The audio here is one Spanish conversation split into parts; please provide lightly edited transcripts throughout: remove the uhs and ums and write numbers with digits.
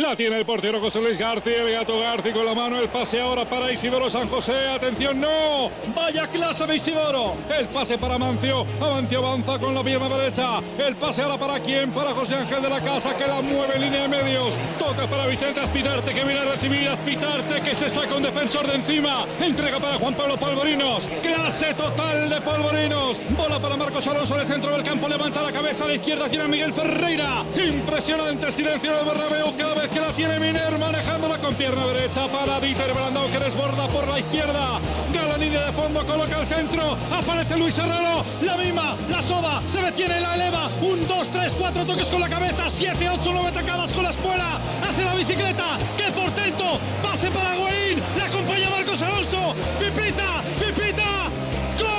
La tiene el portero José Luis García, el Gato García con la mano, el pase ahora para Isidoro San José. Atención, no. Vaya clase de Isidoro. El pase para Amancio. Amancio avanza con la pierna derecha. El pase ahora para quién, para José Ángel de la Casa, que la mueve en línea de medios. Toca para Vicente Azpitarte, que viene a recibir. Azpitarte, que se saca un defensor de encima. Entrega para Juan Pablo Polvorinos. Clase total de Polvorinos. Bola para Marcos Alonso en el centro del campo. Levanta la cabeza a la izquierda. Tiene a Miguel Ferreira. Impresionante silencio del Bernabéu cada vez que la tiene Miner, manejándola con pierna derecha para Dieter Brandao, que desborda por la izquierda. Gala línea de fondo, coloca el centro. Aparece Luis Herrero. La mima, la soba, se detiene, la eleva. 1, 2, 3, 4 toques con la cabeza. 7, 8, 9 tacadas con la espuela. Hace la bicicleta. ¡Qué portento! Pase para Higuaín. La acompaña Marcos Alonso. Pipita, pipita. ¡Gol!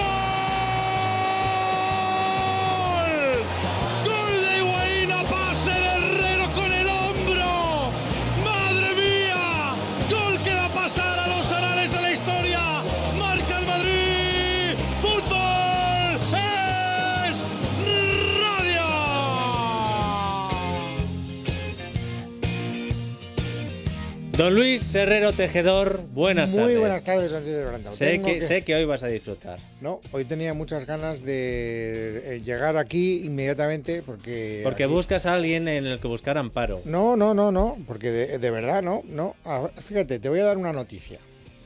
¡Gol de Higuaín a pase de Herrero con el hombro! ¡Madre mía! ¡Gol que va a pasar a los anales de la historia! ¡Marca el Madrid! ¡Fútbol es radio! Don Luis Herrero Tejedor, buenas tardes. Muy buenas tardes, Antonio de Brandao. Sé que hoy vas a disfrutar. No, hoy tenía muchas ganas de llegar aquí inmediatamente porque... Porque aquí... buscas a alguien en el que buscar amparo. No, porque de verdad no. Fíjate, te voy a dar una noticia.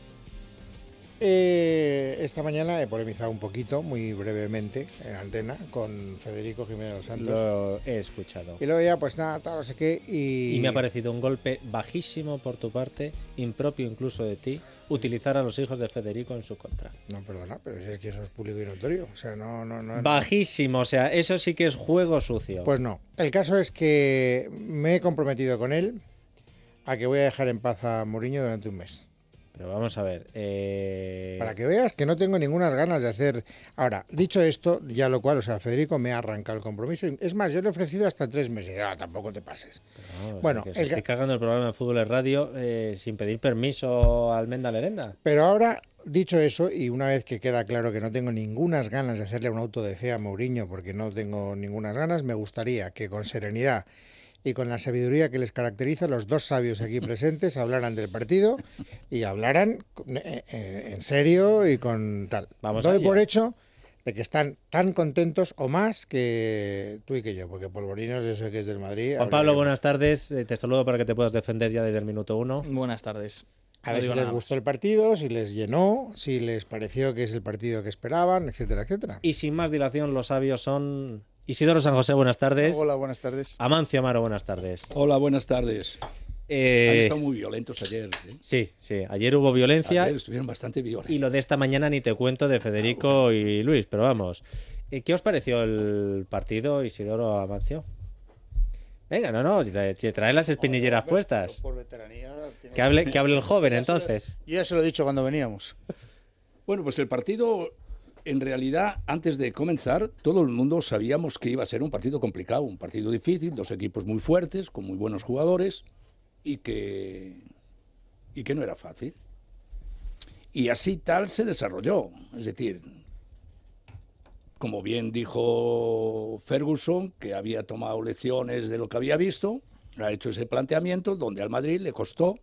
Esta mañana he polemizado un poquito, muy brevemente, en antena, con Federico Jiménez Los Santos. Lo he escuchado. Y luego ya, pues nada, tal, no sé qué, Y me ha parecido un golpe bajísimo por tu parte, impropio incluso de ti, utilizar a los hijos de Federico en su contra. No, perdona, pero es que eso es público y notorio. O sea, no. Bajísimo, o sea, eso sí que es juego sucio. Pues no. El caso es que me he comprometido con él a que voy a dejar en paz a Mourinho durante un mes. Pero vamos a ver. Para que veas que no tengo ninguna ganas de hacer... Ahora, dicho esto, ya lo cual, o sea, Federico me ha arrancado el compromiso. Es más, yo le he ofrecido hasta 3 meses. Ahora tampoco te pases. No, bueno, se estoy cagando el programa de Fútbol en Radio sin pedir permiso a Almenda Lerenda. Pero ahora, dicho eso, y una vez que queda claro que no tengo ningunas ganas de hacerle un auto de fe a Mourinho, porque no tengo ningunas ganas, me gustaría que con serenidad y con la sabiduría que les caracteriza, los dos sabios aquí presentes hablaran del partido y hablaran en serio y con tal. Doy por hecho de que están tan contentos o más que tú y que yo, porque Polvorinos, yo sé que es del Madrid. Juan Pablo, buenas tardes. Te saludo para que te puedas defender ya desde el minuto 1. Buenas tardes. A ver si les gustó el partido, si les llenó, si les pareció que es el partido que esperaban, etcétera, etcétera. Y sin más dilación, los sabios son... Isidoro San José, buenas tardes. Hola, buenas tardes. Amancio Amaro, buenas tardes. Hola, buenas tardes. Han estado muy violentos ayer. Sí, ayer hubo violencia. Ayer estuvieron bastante violentos. Y lo de esta mañana ni te cuento de Federico y Luis, pero vamos. ¿Qué os pareció el partido, Isidoro, Amancio? Venga, trae las espinilleras puestas. Por veteranía... Que hable el joven, entonces. Yo ya se lo he dicho cuando veníamos. Bueno, pues el partido... En realidad, antes de comenzar, todo el mundo sabíamos que iba a ser un partido complicado, un partido difícil, dos equipos muy fuertes, con muy buenos jugadores, y que no era fácil. Y así tal se desarrolló. Es decir, como bien dijo Ferguson, que había tomado lecciones de lo que había visto, ha hecho ese planteamiento donde al Madrid le costó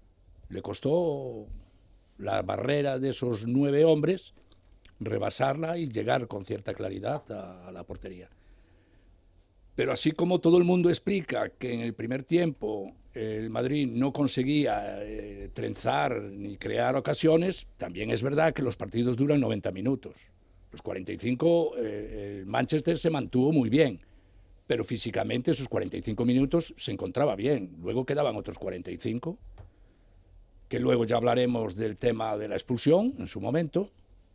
la barrera de esos 9 hombres, rebasarla y llegar con cierta claridad a la portería. Pero así como todo el mundo explica que en el primer tiempo el Madrid no conseguía trenzar ni crear ocasiones, también es verdad que los partidos duran 90 minutos. Los 45, el Manchester se mantuvo muy bien, pero físicamente esos 45 minutos se encontraba bien. Luego quedaban otros 45, que luego ya hablaremos del tema de la expulsión en su momento.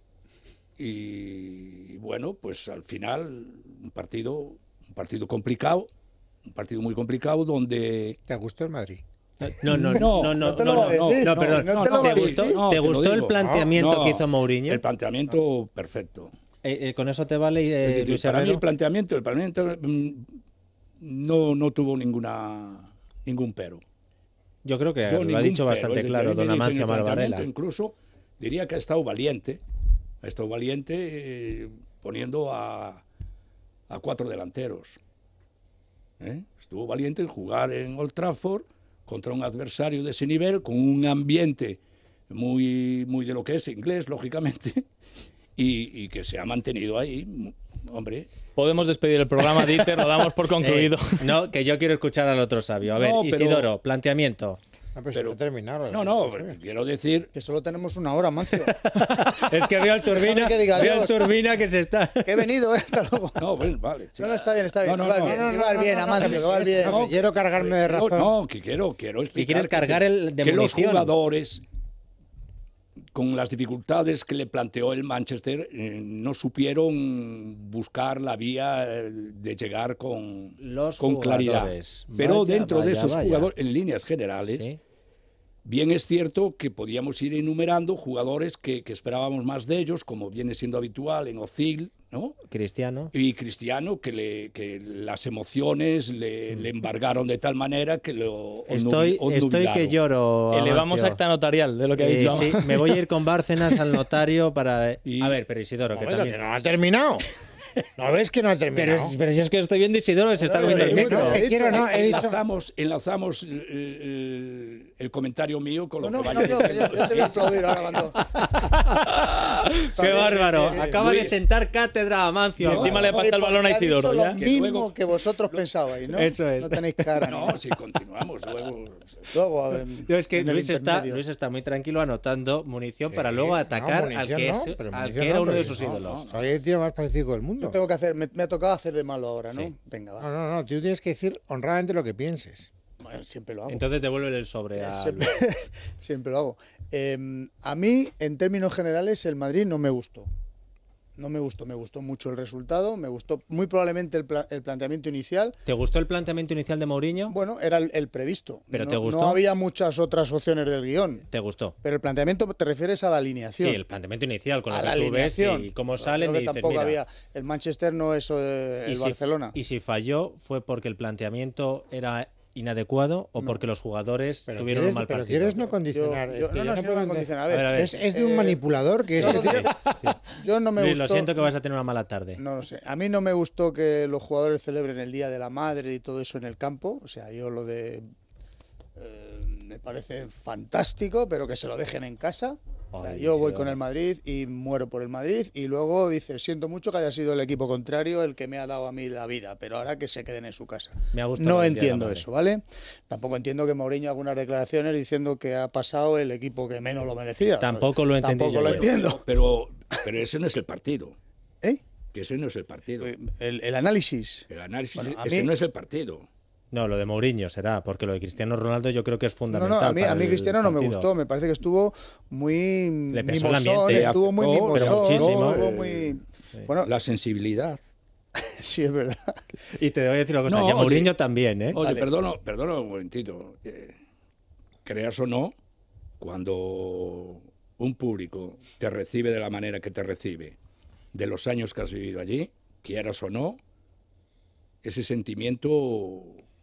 Y bueno, pues al final un partido complicado, un partido muy complicado donde... ¿Te gustó el Madrid? No, perdón. ¿Te gustó el planteamiento que hizo Mourinho? El planteamiento perfecto. ¿Con eso te vale, es decir, Luis para Herrero? mí el planteamiento no tuvo ningún pero. Yo creo que lo ha dicho bastante claro don Amancio Amaro Varela. Incluso diría que ha estado valiente poniendo a 4 delanteros. Estuvo valiente en jugar en Old Trafford contra un adversario de ese nivel, con un ambiente muy de lo que es inglés, lógicamente, y que se ha mantenido ahí, hombre. Podemos despedir el programa, Dieter, lo damos por concluido. No, que yo quiero escuchar al otro sabio. A ver, No, pero- Isidoro, planteamiento. No, pues Pero- no terminaron. No, quiero decir, Que solo tenemos una hora, Mancio. Es que veo al Turbina, que diga veo al adiós. Turbina que se está... Que he venido, hasta luego. no, bueno, vale. No, está bien, está bien. No, que no, vas no, bien, no, que vas bien, Amancio, que vas bien. No, quiero cargarme de razón. No, que quiero explicar Que quieres cargar el de que los munición. jugadores, con las dificultades que le planteó el Manchester, no supieron buscar la vía de llegar con claridad. jugadores. Pero Vaya, dentro de vaya, esos vaya. jugadores, en líneas generales, Sí. bien es cierto que podíamos ir enumerando jugadores que esperábamos más de ellos, como viene siendo habitual en Ozil, ¿no? Cristiano. Y Cristiano, que las emociones le embargaron de tal manera que lo Estoy que obnubilaron. lloro. Elevamos Amancio. acta notarial de lo que ha dicho. Sí, me voy a ir con Bárcenas al notario para... Y- A ver, pero Isidoro, que Momento, también... que no ha terminado. ¿No ves que no ha terminado? Pero si es que estoy viendo Isidoro que se está comiendo el pero micro. muy bien. Quiero, no, he dicho... Enlazamos el comentario mío con lo No, que no, vaya no, yo te voy a aplaudir ahora cuando... ¡Qué bárbaro! bien, Acaba de Luis. sentar cátedra a Amancio. Y encima le pasa el balón a Isidoro. Lo Ya. mismo luego- que vosotros pensabais, ¿no? Eso es. No tenéis cara. No, si continuamos luego. Luego, a ver, Yo es que en el Luis intermedio. está muy tranquilo anotando munición para Sí, luego no, atacar al munición que, no, es- pero al munición que era no, uno de pero sus no, ídolos. Soy el tío más pacífico del mundo. Yo tengo que hacer, me ha tocado hacer de malo ahora, ¿no? Sí. Venga, va. No, tú tienes que decir honradamente lo que pienses. Bueno, siempre lo hago. Entonces devuelve el sobre a Siempre, Luis. siempre lo hago. A mí, en términos generales, el Madrid no me gustó. No me gustó mucho el resultado, me gustó muy probablemente el planteamiento inicial. ¿Te gustó el planteamiento inicial de Mourinho? Bueno, era el previsto. ¿Pero no, te gustó? No había muchas otras opciones del guión. ¿Te gustó? Pero el planteamiento, te refieres a la alineación. Sí, el planteamiento inicial con a lo la que tú ves alineación. y cómo Creo salen que y dices, tampoco mira, había. El Manchester no es el y si- Barcelona. Y si falló, ¿fue porque el planteamiento era inadecuado o porque los jugadores Pero tuvieron quieres, un mal pero partido? quieres no condicionar. Yo- es que no, yo no, si no puedo me ente- condiciona. A A ver, ver, a ver. Es de un manipulador que es no, que sí, tiene- yo no me Luis, gustó. lo siento que vas a tener una mala tarde. No lo sé. A mí no me gustó que los jugadores celebren el Día de la Madre y todo eso en el campo. O sea, yo lo de... me parece fantástico, pero que se lo dejen en casa. O sea, Ay, yo voy sí, con el Madrid y muero por el Madrid y luego dice, siento mucho que haya sido el equipo contrario el que me ha dado a mí la vida, pero ahora que se queden en su casa. Me ha gustado No el Día de la entiendo Madre. eso, ¿vale? Tampoco entiendo que Mourinho haga unas declaraciones diciendo que ha pasado el equipo que menos lo merecía. Tampoco lo entendí Tampoco yo. lo entiendo. Pero ese no es el partido. ¿Eh? Que ese no es el partido. El análisis. El análisis, Bueno, a ese mí- no es el partido. No, lo de Mourinho será, porque lo de Cristiano Ronaldo yo creo que es No, fundamental. no, a mí para el Cristiano no me partido. gustó, me parece que estuvo muy Le pesó el mimosón, ambiente. estuvo muy Afectó, pero mimosón, muchísimo. estuvo muy... Bueno, La sensibilidad. sí, es verdad. Y te voy a decir una cosa, No, y a oye. Mourinho también, ¿eh? Oye, Vale. perdona un momentito. Creas o no, cuando un público te recibe de la manera que te recibe, de los años que has vivido allí, quieras o no, ese sentimiento,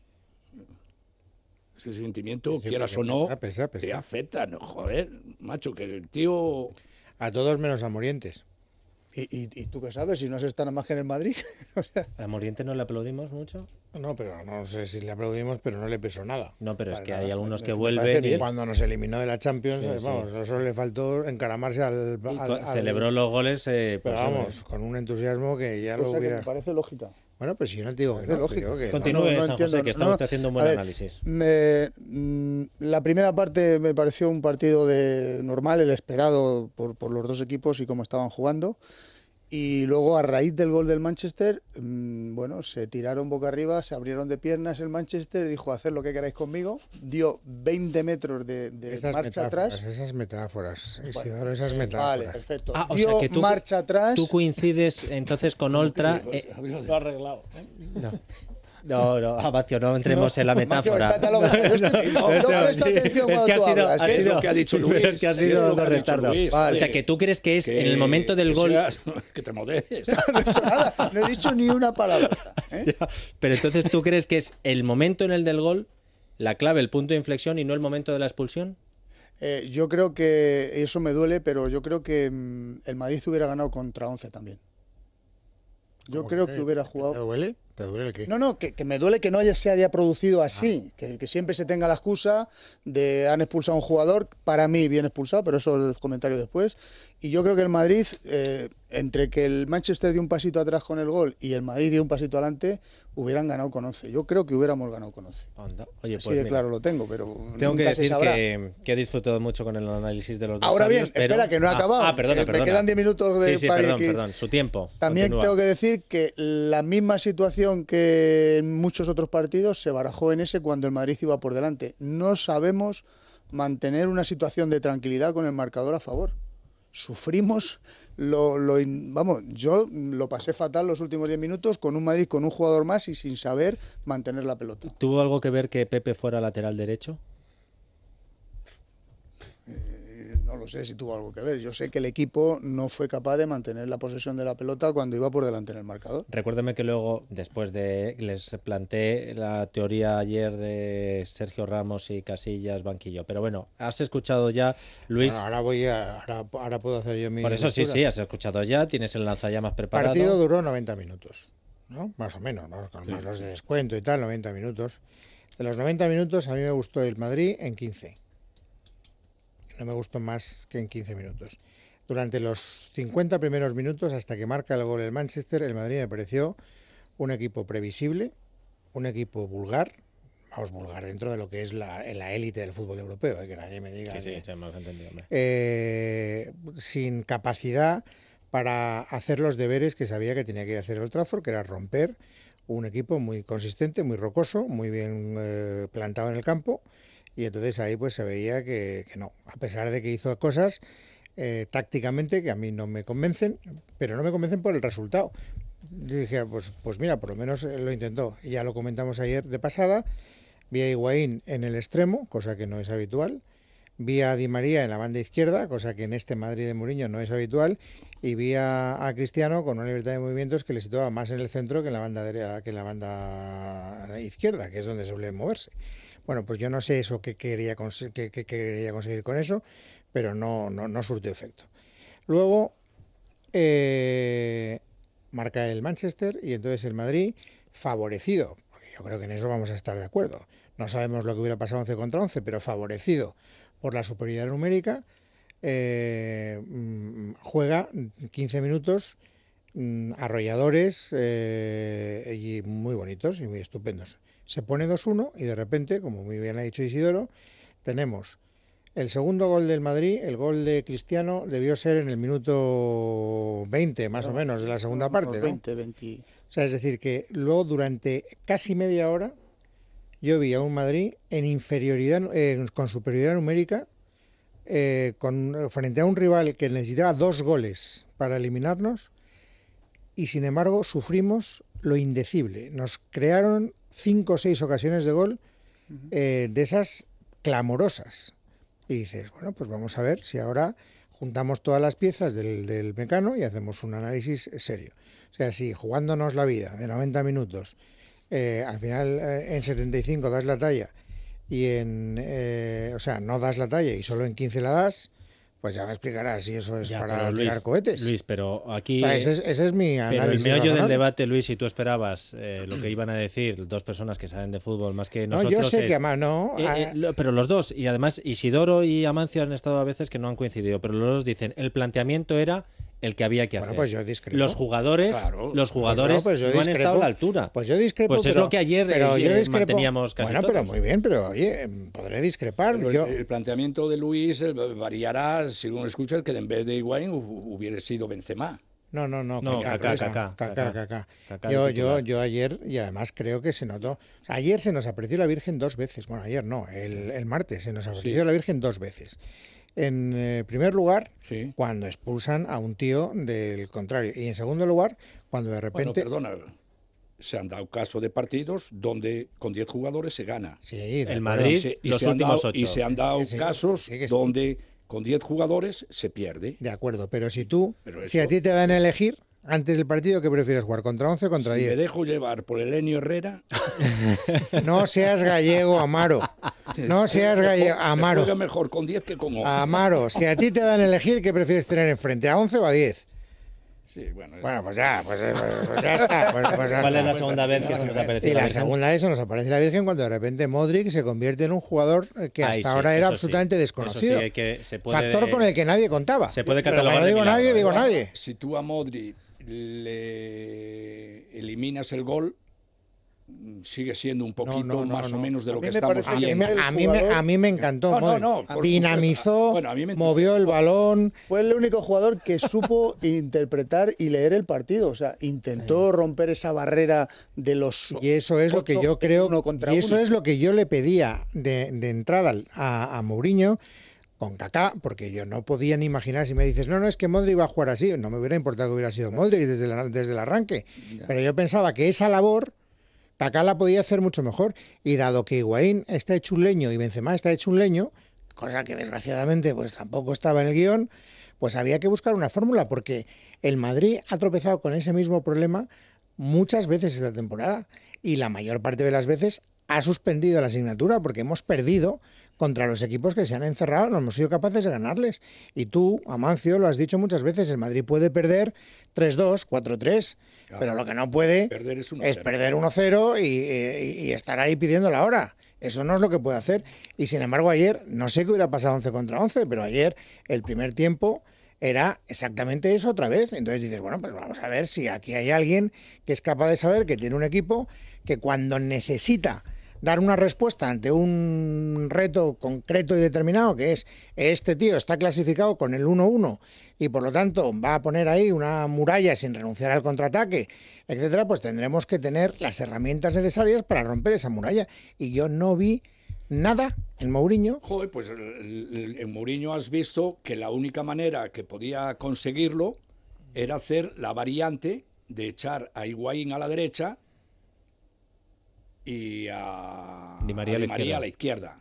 Sí, quieras porque o no, pesa. te afecta. No, joder, macho, que el tío... A todos menos a Morientes. ¿Y tú qué sabes? Si no se está nada más que en el Madrid. O sea, ¿A Moriente no le aplaudimos mucho? No, pero no sé si le aplaudimos, pero no le pesó nada. No, pero es Para que nada, hay algunos me que parece vuelven y, bien. Cuando nos eliminó de la Champions, Sí, sí. vamos, solo le faltó encaramarse al... y al- celebró los goles. Pero Pues, vamos, con un entusiasmo que ya lo cosa que hubiera... me parece lógica. Bueno, pues si yo no te digo que Parece no, lógico. digo que no. Continúe, San José, entiendo, que está usted haciendo un buen a ver, análisis. La primera parte me pareció un partido normal, el esperado por los dos equipos y cómo estaban jugando. Y luego, a raíz del gol del Manchester, bueno, se tiraron boca arriba, se abrieron de piernas el Manchester, dijo, haced lo que queráis conmigo, dio 20 metros de Esas marcha metáforas, atrás. esas metáforas, Isidoro, Vale. esas Vale, metáforas. perfecto. Ah, o dio sea que tú- marcha atrás. Tú coincides entonces con Oltra. Lo ha arreglado. No, Amancio, no entremos en la Mancio, metáfora. estate a lo que- yo estoy- no presta atención Es cuando que ha tú sido, hablas, ha ¿eh? sido Es lo que ha dicho pero Luis, es que ha es sido lo que ha de dicho retardo. Luis, O vale. sea, que tú crees que es en el momento del que gol. que te moderes. No he dicho nada, no he dicho ni una palabra. ¿eh? Pero entonces tú crees que es el momento en el del gol la clave, el punto de inflexión y no el momento de la expulsión. Yo creo que eso me duele, pero yo creo que el Madrid hubiera ganado contra 11 también. Yo creo que hubiera ¿Te jugado. duele? ¿Te duele el qué? No, que me duele que no se haya producido así, que siempre se tenga la excusa de han expulsado a un jugador, para mí bien expulsado, pero eso es el comentario después. Y yo creo que el Madrid, entre que el Manchester dio un pasito atrás con el gol y el Madrid dio un pasito adelante, hubieran ganado con 11. Yo creo que hubiéramos ganado con 11. Anda. Oye, Así pues de mira, claro lo tengo, pero tengo que nunca se decir sabrá. que he disfrutado mucho con el análisis de los dos Ahora bien, sabios, pero... espera, que no he acabado. Perdona. Me quedan 10 minutos de Sí, para perdón, su tiempo. También Continúa. tengo que decir que la misma situación que en muchos otros partidos se barajó en ese cuando el Madrid iba por delante. No sabemos mantener una situación de tranquilidad con el marcador a favor. Sufrimos, vamos, yo lo pasé fatal los últimos 10 minutos con un Madrid con un jugador más y sin saber mantener la pelota. ¿Tuvo algo que ver que Pepe fuera lateral derecho? No lo sé si tuvo algo que ver. Yo sé que el equipo no fue capaz de mantener la posesión de la pelota cuando iba por delante en el marcador. Recuérdeme que luego, después de... Les planteé la teoría ayer de Sergio Ramos y Casillas, banquillo. Pero bueno, has escuchado ya, Luis... Bueno, ahora puedo hacer yo mi Por eso lectura. sí, has escuchado ya, tienes el lanzallamas preparado. El partido duró 90 minutos, ¿no? Más o menos, ¿no? Con Sí. más los de descuento y tal, 90 minutos. De los 90 minutos a mí me gustó el Madrid en 15. No me gustó más que en 15 minutos. Durante los 50 primeros minutos, hasta que marca el gol el Manchester, el Madrid me pareció un equipo previsible, un equipo vulgar, vulgar dentro de lo que es la élite del fútbol europeo, que nadie me diga Sí, que- me has entendido, hombre. sin capacidad para hacer los deberes que sabía que tenía que hacer el Old Trafford, que era romper un equipo muy consistente, muy rocoso, muy bien plantado en el campo, y entonces ahí pues se veía que no, a pesar de que hizo cosas tácticamente que a mí no me convencen, pero no me convencen por el resultado. Yo dije, pues mira, por lo menos lo intentó. Y ya lo comentamos ayer de pasada. Vi a Higuaín en el extremo, cosa que no es habitual. Vi a Di María en la banda izquierda, cosa que en este Madrid de Mourinho no es habitual. Y vi a Cristiano con una libertad de movimientos que le situaba más en el centro que en la banda que en la banda izquierda, que es donde suele moverse. Bueno, pues yo no sé eso qué quería conseguir con eso, pero no surtió efecto. Luego marca el Manchester y entonces el Madrid favorecido, porque yo creo que en eso vamos a estar de acuerdo. No sabemos lo que hubiera pasado 11 contra 11, pero favorecido por la superioridad numérica, juega 15 minutos arrolladores y muy bonitos y muy estupendos. Se pone 2-1 y de repente, como muy bien ha dicho Isidoro, tenemos el segundo gol del Madrid. El gol de Cristiano debió ser en el minuto 20 más o menos de la segunda parte, ¿no? 20. O sea, es decir, que luego durante casi media hora yo vi a un Madrid en inferioridad, con superioridad numérica, frente a un rival que necesitaba 2 goles para eliminarnos, y sin embargo sufrimos lo indecible. Nos crearon 5 o 6 ocasiones de gol de esas clamorosas. Y dices, bueno, pues vamos a ver si ahora juntamos todas las piezas del Mecano y hacemos un análisis serio. O sea, si jugándonos la vida de 90 minutos, al final en 75 das la talla y o sea, no das la talla y solo en 15 la das, pues ya me explicarás si eso es Ya, para pero tirar cohetes. Luis, pero aquí... O sea, ese es mi análisis. Pero el meollo del razonable. debate, Luis, si tú esperabas lo que iban a decir dos personas que saben de fútbol más que No, nosotros... yo sé es- que además no. pero los dos, y además Isidoro y Amancio han estado a veces que no han coincidido, pero los dos dicen, el planteamiento era el que había que hacer. Bueno, pues yo discrepo. Los jugadores, Claro. Pues yo no han discrepo. estado a la altura. Pues yo discrepo. Pues es pero- lo que ayer pero yo discrepo. manteníamos casi Bueno, pero todos. muy bien, pero oye, podré discrepar. Pero Yo, el planteamiento de Luis variará según escucha que en vez de Higuaín hubiera sido Benzema. No, Kaká. Kaká. Kaká de titular. Yo ayer, y además creo que se notó. O sea, ayer se nos apareció la Virgen 2 veces. Bueno, ayer no, el martes se nos apareció Sí. la Virgen 2 veces. En primer lugar, Sí. cuando expulsan a un tío del contrario. Y en segundo lugar, cuando de Bueno, repente. perdona, se han dado casos de partidos donde con 10 jugadores se gana. Sí, de El acuerdo. Madrid, los se han últimos dado, 8. y se han dado Sí, casos sí que sí. donde con 10 jugadores se pierde. De acuerdo, pero si tú, Pero si a eso- ti te dan a elegir antes del partido, ¿qué prefieres jugar? ¿Contra 11 o contra Si me 10? dejo llevar por el Enio Herrera, No seas gallego, Amaro. No seas gallego, se Amaro. juega mejor con 10 que con 11. Amaro, si a ti te dan a elegir, ¿qué prefieres tener enfrente? ¿A 11 o a 10? Sí, bueno. Bueno, pues ya está. Pues ya ¿Cuál está. es la segunda vez que se nos apareció Y la la Virgen? segunda vez se nos aparece la Virgen cuando de repente Modric se convierte en un jugador que hasta Ahí sí, ahora era eso sí. absolutamente desconocido. Eso sí, hay que, se puede, Factor con el que nadie contaba. se puede Pero catalogar cuando de digo milagro, nadie, ¿eh? digo nadie. Si tú a Modric le eliminas el gol, sigue siendo un poquito más o menos de A lo mí que me estamos parece que viendo. fue el A jugador- mí me encantó. No, no, Modric. no, por Dinamizó, supuesto. Bueno, a mí me movió el balón. Fue el único jugador que supo interpretar y leer el partido. O sea, intentó romper esa barrera de los. Y eso es lo que yo 8 creo. uno contra Y eso uno. es lo que yo le pedía de entrada a Mourinho con Kaká, porque yo no podía ni imaginar si me dices, no, es que Modric iba a jugar así. No me hubiera importado que hubiera sido Modric desde el arranque. Pero yo pensaba que esa labor Kaká la podía hacer mucho mejor. Y dado que Higuaín está hecho un leño y Benzema está hecho un leño, cosa que desgraciadamente pues tampoco estaba en el guión, pues había que buscar una fórmula, porque el Madrid ha tropezado con ese mismo problema muchas veces esta temporada y la mayor parte de las veces ha suspendido la asignatura porque hemos perdido contra los equipos que se han encerrado, no hemos sido capaces de ganarles. Y tú, Amancio, lo has dicho muchas veces, el Madrid puede perder 3-2, 4-3, pero lo que no puede Perder es 1-0. es perder 1-0 y estar ahí pidiendo la hora. Eso no es lo que puede hacer. Y sin embargo ayer, no sé qué hubiera pasado 11 contra 11, pero ayer el primer tiempo era exactamente eso otra vez. Entonces dices, bueno, pues vamos a ver si aquí hay alguien que es capaz de saber que tiene un equipo que cuando necesita dar una respuesta ante un reto concreto y determinado, que es este tío está clasificado con el 1-1 y por lo tanto va a poner ahí una muralla sin renunciar al contraataque, etcétera, pues tendremos que tener las herramientas necesarias para romper esa muralla. Y yo no vi nada en Mourinho. Joder, pues en Mourinho has visto que la única manera que podía conseguirlo era hacer la variante de echar a Higuaín a la derecha y a Di María a la izquierda.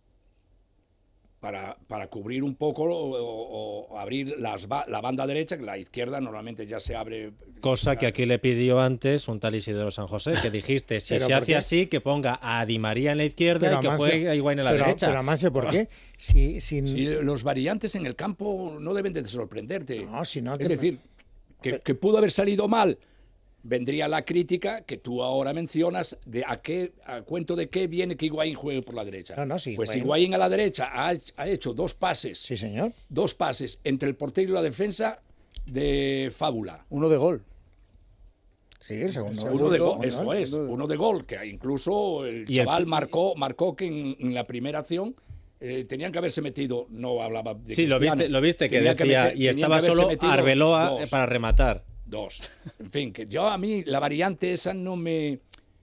Para cubrir un poco o abrir la banda derecha, que la izquierda normalmente ya se abre. Cosa que aquí le pidió antes un tal Isidoro San José, que dijiste, si ¿Pero se por hace qué? así, que ponga a Di María en la izquierda Pero y que Amancio- juegue a Higuaín en la derecha. Pero Amancio, ¿por qué? Si Si los variantes en el campo no deben de sorprenderte. No, si no es te- decir, que pudo haber salido mal. Vendría la crítica que tú ahora mencionas de a cuento de qué viene que Higuaín juegue por la derecha. No, sí, pues Higuaín- Higuaín a la derecha ha hecho dos pases Sí, señor. entre el portero y la defensa de fábula. Uno de gol. Sí, el segundo. Uno de gol, uno, eso ¿no? es, uno de gol, que incluso el Y el- chaval marcó que en la primera acción tenían que haberse metido, no hablaba de Sí, Cristiano, lo viste que tenían decía, y tenían estaba que haberse solo metido Arbeloa dos. para rematar. Dos. En fin, que yo a mí la variante esa no me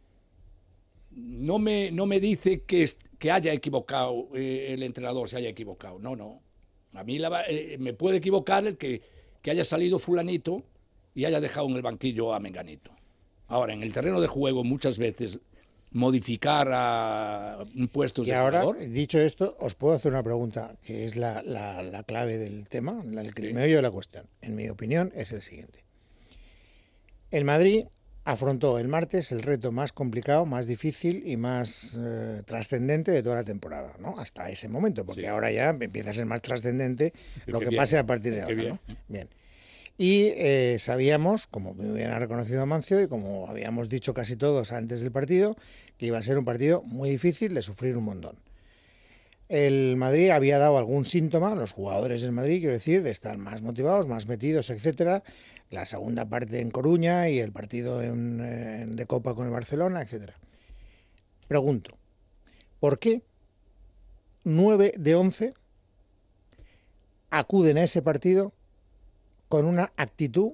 dice que haya equivocado el entrenador, se haya equivocado. No. A mí me puede equivocar el que haya salido fulanito y haya dejado en el banquillo a Menganito. Ahora, en el terreno de juego muchas veces modificar a un puesto Y de ahora, jugador. dicho esto, os puedo hacer una pregunta que es la clave del tema, el meollo de la cuestión. En mi opinión, es el siguiente. El Madrid afrontó el martes el reto más complicado, más difícil y más trascendente de toda la temporada, ¿no? Hasta ese momento, porque Sí. ahora ya empieza a ser más trascendente lo que que viene, pase a partir de el que ahora, viene. ¿no? Bien. Y sabíamos, como muy bien ha reconocido Amancio y como habíamos dicho casi todos antes del partido, que iba a ser un partido muy difícil de sufrir un montón. El Madrid había dado algún síntoma, los jugadores del Madrid, quiero decir, de estar más motivados, más metidos, etcétera. La segunda parte en Coruña y el partido de Copa con el Barcelona, etcétera. Pregunto, ¿por qué 9 de 11 acuden a ese partido con una actitud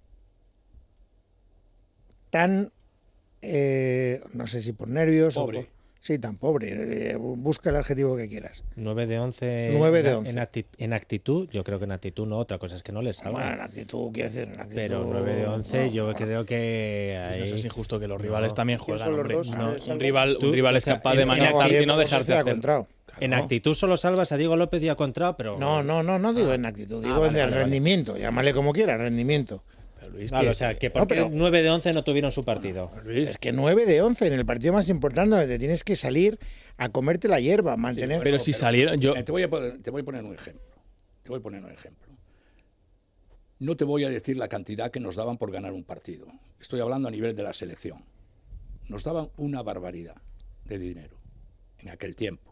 tan, no sé si por nervios Pobre. o por... Sí, tan pobre. Busca el adjetivo que quieras. 9 de 11. 9 de 11. En actitud, yo creo que en actitud no, otra cosa es que no les salga. Bueno, en actitud, quiero decir, en actitud... Pero 9 de 11 no, yo no. creo que No ahí... es injusto que los rivales también ¿Quién juegan, son los hombre. dos? No, ¿Es un algo? rival Tú, es capaz de en maniatarte y actitud no dejarte hacer. Contrao. En Claro. actitud solo salvas a Diego López y a Contrao, pero... No digo en actitud, digo vale, en el vale, vale. rendimiento, llámale como quiera, rendimiento. Pero Luis, Vale, que- o sea, que por No, qué pero- 9 de 11 no tuvieron su partido. Luis, Es que 9 de 11 en el partido más importante donde tienes que salir a comerte la hierba, mantener... pero si salieron, yo Te voy a poner un ejemplo. No te voy a decir la cantidad que nos daban por ganar un partido. Estoy hablando a nivel de la selección. Nos daban una barbaridad de dinero en aquel tiempo.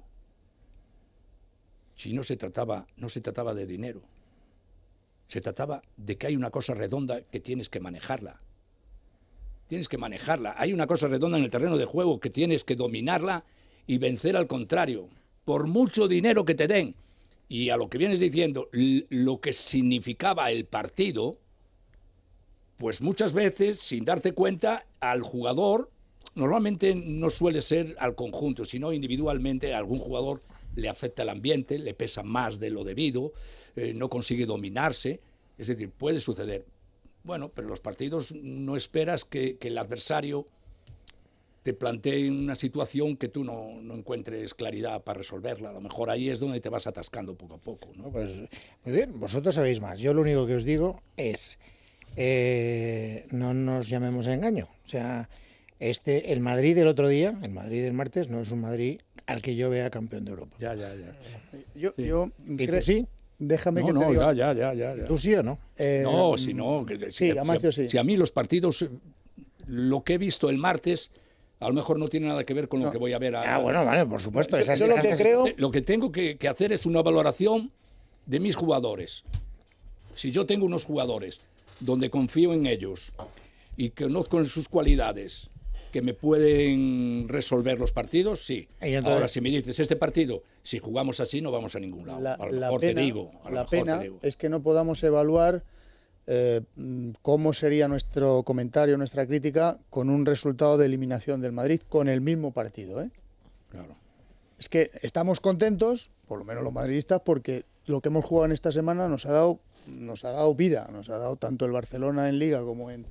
Si no se trataba de dinero. Se trataba de que hay una cosa redonda que tienes que manejarla. Tienes que manejarla. Hay una cosa redonda en el terreno de juego que tienes que dominarla y vencer al contrario. Por mucho dinero que te den. Y a lo que vienes diciendo, lo que significaba el partido, pues muchas veces, sin darte cuenta, al jugador, normalmente no suele ser al conjunto, sino individualmente, a algún jugador le afecta el ambiente, le pesa más de lo debido, no consigue dominarse, es decir, puede suceder. Bueno, pero los partidos no esperas que el adversario te plantee una situación que tú no encuentres claridad para resolverla. A lo mejor ahí es donde te vas atascando poco a poco, ¿no? Pues muy bien, vosotros sabéis más. Yo lo único que os digo es, no nos llamemos a engaño. O sea, el Madrid del otro día, el Madrid del martes, no es un Madrid al que yo vea campeón de Europa. Ya. Yo ¿Y tú sí? Déjame que te diga. Ya. ¿Tú sí o no? No, si no... Sí, Amancio sí. Si a mí los partidos, lo que he visto el martes, a lo mejor no tiene nada que ver con lo que voy a ver. Bueno, vale, por supuesto. Yo lo que creo... Lo que tengo que hacer es una valoración de mis jugadores. Si yo tengo unos jugadores donde confío en ellos y que conozco sus cualidades, que me pueden resolver los partidos, sí. Ahora, si me dices, este partido, si jugamos así, no vamos a ningún lado. La pena es que no podamos evaluar cómo sería nuestro comentario, nuestra crítica, con un resultado de eliminación del Madrid con el mismo partido, ¿eh? Claro. Es que estamos contentos, por lo menos los madridistas, porque lo que hemos jugado en esta semana nos ha dado vida, nos ha dado tanto el Barcelona en Liga como en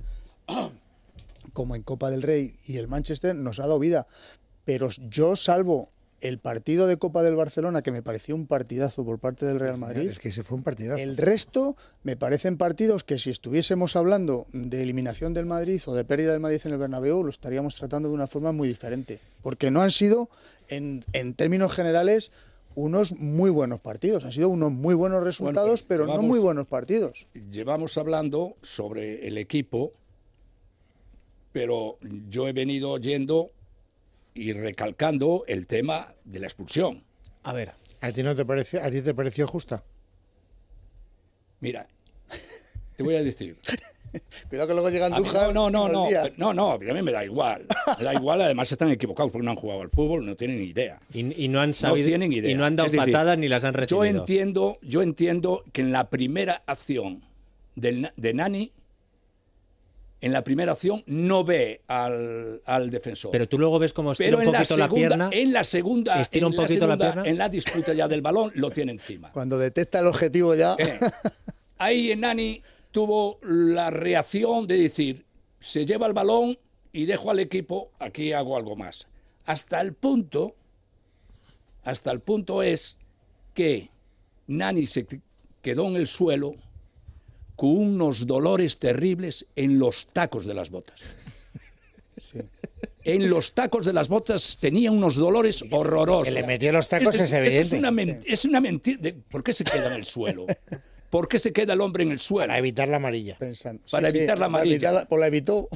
Copa del Rey y el Manchester, nos ha dado vida. Pero yo, salvo el partido de Copa del Barcelona, que me pareció un partidazo por parte del Real Madrid, es que ese fue un partidazo. El resto me parecen partidos que, si estuviésemos hablando de eliminación del Madrid o de pérdida del Madrid en el Bernabéu, lo estaríamos tratando de una forma muy diferente, porque no han sido, en términos generales, unos muy buenos partidos. Han sido unos muy buenos resultados, pero no muy buenos partidos. Llevamos hablando sobre el equipo, pero yo he venido oyendo y recalcando el tema de la expulsión. A ver. ¿A ti te pareció justa? Mira, te voy a decir. Cuidado que luego llega Andújar. No, a mí me da igual. Me da igual, además están equivocados porque no han jugado al fútbol, no tienen ni idea. Y no han sabido, no tienen idea. Y no han dado patadas ni las han recibido. Yo entiendo que en la primera acción de Nani, en la primera acción no ve al defensor. Pero tú luego ves cómo estira un poquito la pierna. En la segunda, estira un poquito la pierna. En la disputa ya del balón, lo tiene encima. Cuando detecta el objetivo ya. Ahí Nani tuvo la reacción de decir, se lleva el balón y dejo al equipo, aquí hago algo más. Hasta el punto es que Nani se quedó en el suelo con unos dolores terribles en los tacos de las botas. Sí. En los tacos de las botas tenía unos dolores horrorosos. Que le metió los tacos es evidente. Es una mentira. ¿Por qué se queda en el suelo? ¿Por qué se queda el hombre en el suelo? Para evitar la amarilla. Para evitar la amarilla. Pues la evitó.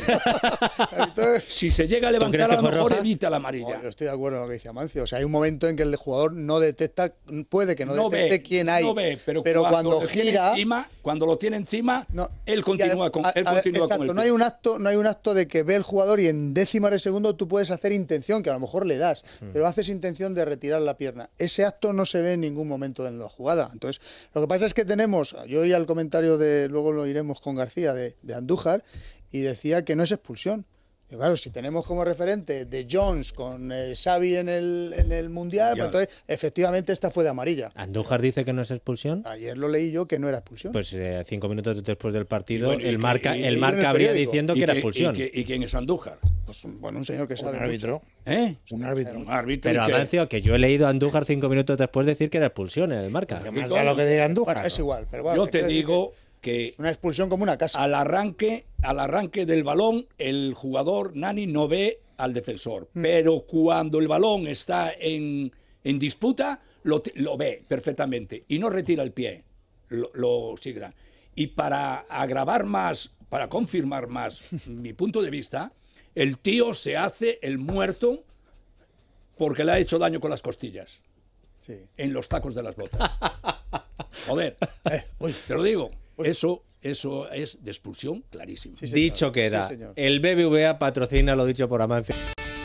Si se llega a levantar, a lo mejor evita la amarilla. Yo estoy de acuerdo con lo que dice Amancio. O sea, hay un momento en que el jugador no detecta, puede que no detecte quién hay. No ve, pero cuando gira, cuando lo tiene encima, él continúa con el no hay un acto de que ve el jugador y en décimas de segundo tú puedes hacer intención, que a lo mejor le das, pero haces intención de retirar la pierna. Ese acto no se ve en ningún momento en la jugada. Entonces, lo que pasa es que yo oí el comentario luego lo iremos con García, de Andújar, y decía que no es expulsión. Y claro, si tenemos como referente de Jones con Xavi en el Mundial, pues entonces efectivamente esta fue de amarilla. ¿Andújar dice que no es expulsión? Ayer lo leí yo que no era expulsión. Pues 5 minutos después del partido, el marca habría diciendo que era expulsión. ¿Y quién es Andújar? Pues bueno, un señor que sabe. Un árbitro. Un árbitro. Pero Amancio, que yo he leído a Andújar 5 minutos después decir que era expulsión en el marca. Más da lo que diga Andújar. Bueno, es igual. Pero bueno, yo te digo que una expulsión como una casa. Al arranque del balón, el jugador Nani no ve al defensor. Pero cuando el balón está en disputa, lo ve perfectamente. Y no retira el pie. Lo sigue. Y para agravar más, para confirmar más mi punto de vista, el tío se hace el muerto porque le ha hecho daño con las costillas. Sí. En los tacos de las botas. Joder, te lo digo, eso es de expulsión clarísimo. Sí, señor. Dicho queda, Sí, señor. el BBVA patrocina lo dicho por Amancio.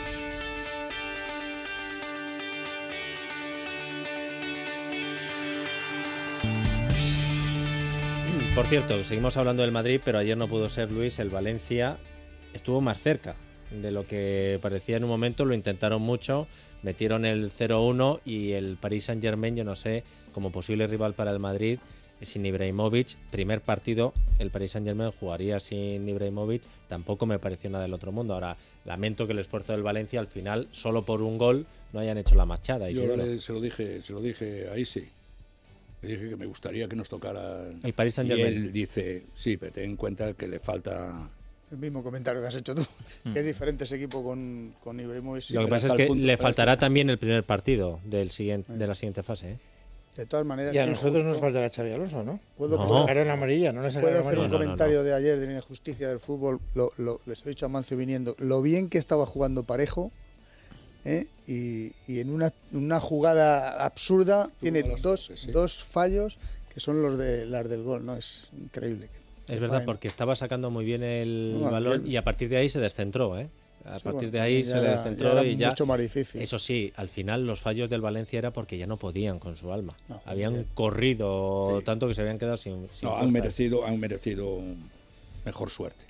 Por cierto, seguimos hablando del Madrid, pero ayer no pudo ser, Luis. El Valencia estuvo más cerca de lo que parecía en un momento. Lo intentaron mucho, metieron el 0-1 y el Paris Saint-Germain, yo no sé, como posible rival para el Madrid, sin Ibrahimovic. Primer partido, el Paris Saint-Germain jugaría sin Ibrahimovic. Tampoco me pareció nada del otro mundo. Ahora, lamento que el esfuerzo del Valencia al final, solo por un gol, no hayan hecho la machada. Yo se lo dije ahí sí. Le dije que me gustaría que nos tocara El Paris y Saint-Germain. él dice, sí, pero ten en cuenta que le falta... El mismo comentario que has hecho tú. Que es diferente ese equipo con Ibrahimovic. Lo que pasa es que le faltará también el primer partido de la siguiente fase, ¿eh? De todas maneras... Y a qué nosotros injusto. nos faltará Xabi Alonso, ¿no? ¿Puedo, No. puedo- Sacaron amarilla, no le puedo sacaron hacer un amarilla. no, comentario de ayer de la injusticia del fútbol? Les he dicho a Mancio viniendo. Lo bien que estaba jugando Parejo, ¿eh? Y en una jugada absurda tiene mala suerte, sí. dos fallos que son las del gol, ¿no? Es increíble. Es verdad, porque estaba sacando muy bien el No, balón bien. y a partir de ahí se descentró, ¿eh? A Sí, partir bueno, de ahí ya se era- descentró era y ya... mucho más difícil. Eso sí, al final los fallos del Valencia era porque ya no podían con su alma. No, Habían bien. corrido Sí. tanto que se habían quedado sin No, fuerzas. han merecido mejor suerte.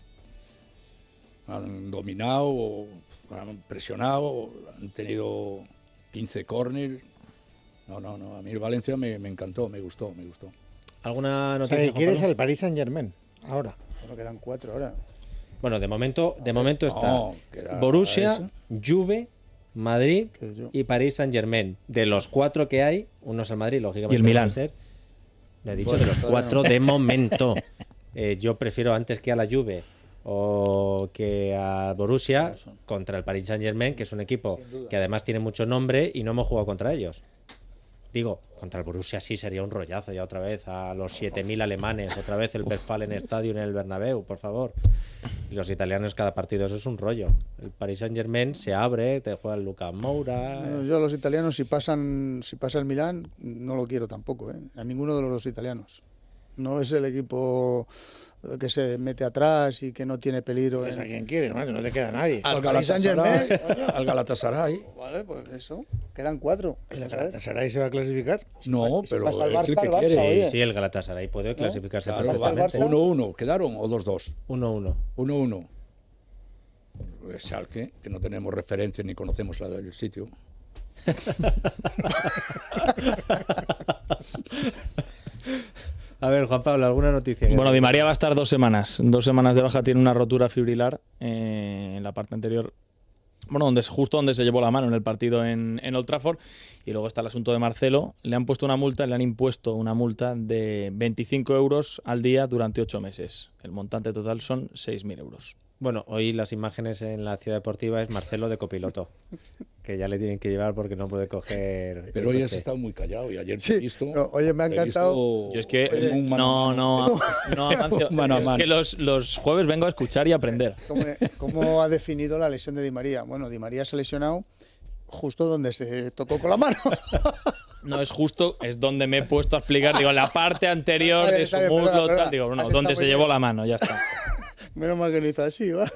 Han dominado, han presionado, han tenido 15 córneres. No, a mí el Valencia me encantó, me gustó. ¿Alguna O noticia, sea, que Juan quieres Pablo? al Paris Saint-Germain, ahora. Bueno, quedan 4 ahora. Bueno, de momento está No, queda Borussia, eso. Juve, Madrid Que yo- y Paris Saint-Germain. De los 4 que hay, uno es el Madrid, lógicamente. Y el no Milán. puede ser. Me he dicho Bueno, de los todavía 4 de momento. Yo prefiero antes que a la Juve o que a Borussia contra el Paris Saint-Germain, que es un equipo que además tiene mucho nombre y no hemos jugado contra ellos. Digo, contra el Borussia sí sería un rollazo ya otra vez a los 7.000 alemanes, otra vez el Westfalen Stadium en el Bernabéu, por favor. Y los italianos cada partido, eso es un rollo. El Paris Saint-Germain se abre, te juega el Lucas Moura. Bueno, yo a los italianos, si pasa el Milán, no lo quiero tampoco, ¿eh? A ninguno de los dos italianos. No es el equipo que se mete atrás y que no tiene peligro. Pues a quien quieres, no te queda nadie. Al Paris Saint-Germain, Galatasaray. Al Galatasaray. Vale, pues eso. Quedan 4. ¿El Galatasaray se va a clasificar? No, Y si pero pasa al es el Barça, que al Barça, quiere. oye. Sí, el Galatasaray puede clasificarse Claro, pasa al perfectamente. Barça. 1-1, ¿quedaron o 2-2? 1-1. 1-1. Pues Schalke, que no tenemos referencia ni conocemos el sitio. A ver, Juan Pablo, ¿alguna noticia? Bueno, Di María va a estar 2 semanas. 2 semanas de baja, tiene una rotura fibrilar en la parte anterior. Bueno, justo donde se llevó la mano en el partido en Old Trafford. Y luego está el asunto de Marcelo. Le han puesto una multa, le han impuesto una multa de 25 euros al día durante 8 meses. El montante total son 6.000 euros. Bueno, hoy las imágenes en la Ciudad Deportiva es Marcelo de copiloto, que ya le tienen que llevar porque no puede coger. Pero el hoy has coche. estado muy callado y ayer te Sí, he visto. no, oye, me ha te he encantado. visto Yo es que en un mano a mano. Amancio, Mano a es mano. que los jueves vengo a escuchar y aprender. ¿Cómo ha definido la lesión de Di María? Bueno, Di María se ha lesionado justo donde se tocó con la mano. No es justo, es donde me he puesto a explicar, digo, la parte anterior A ver, de está su bien, muslo, perdona, tal, digo, perdona. bueno, donde Está se muy llevó bien. la mano, ya está. Menos mal que lo hizo así, ¿va?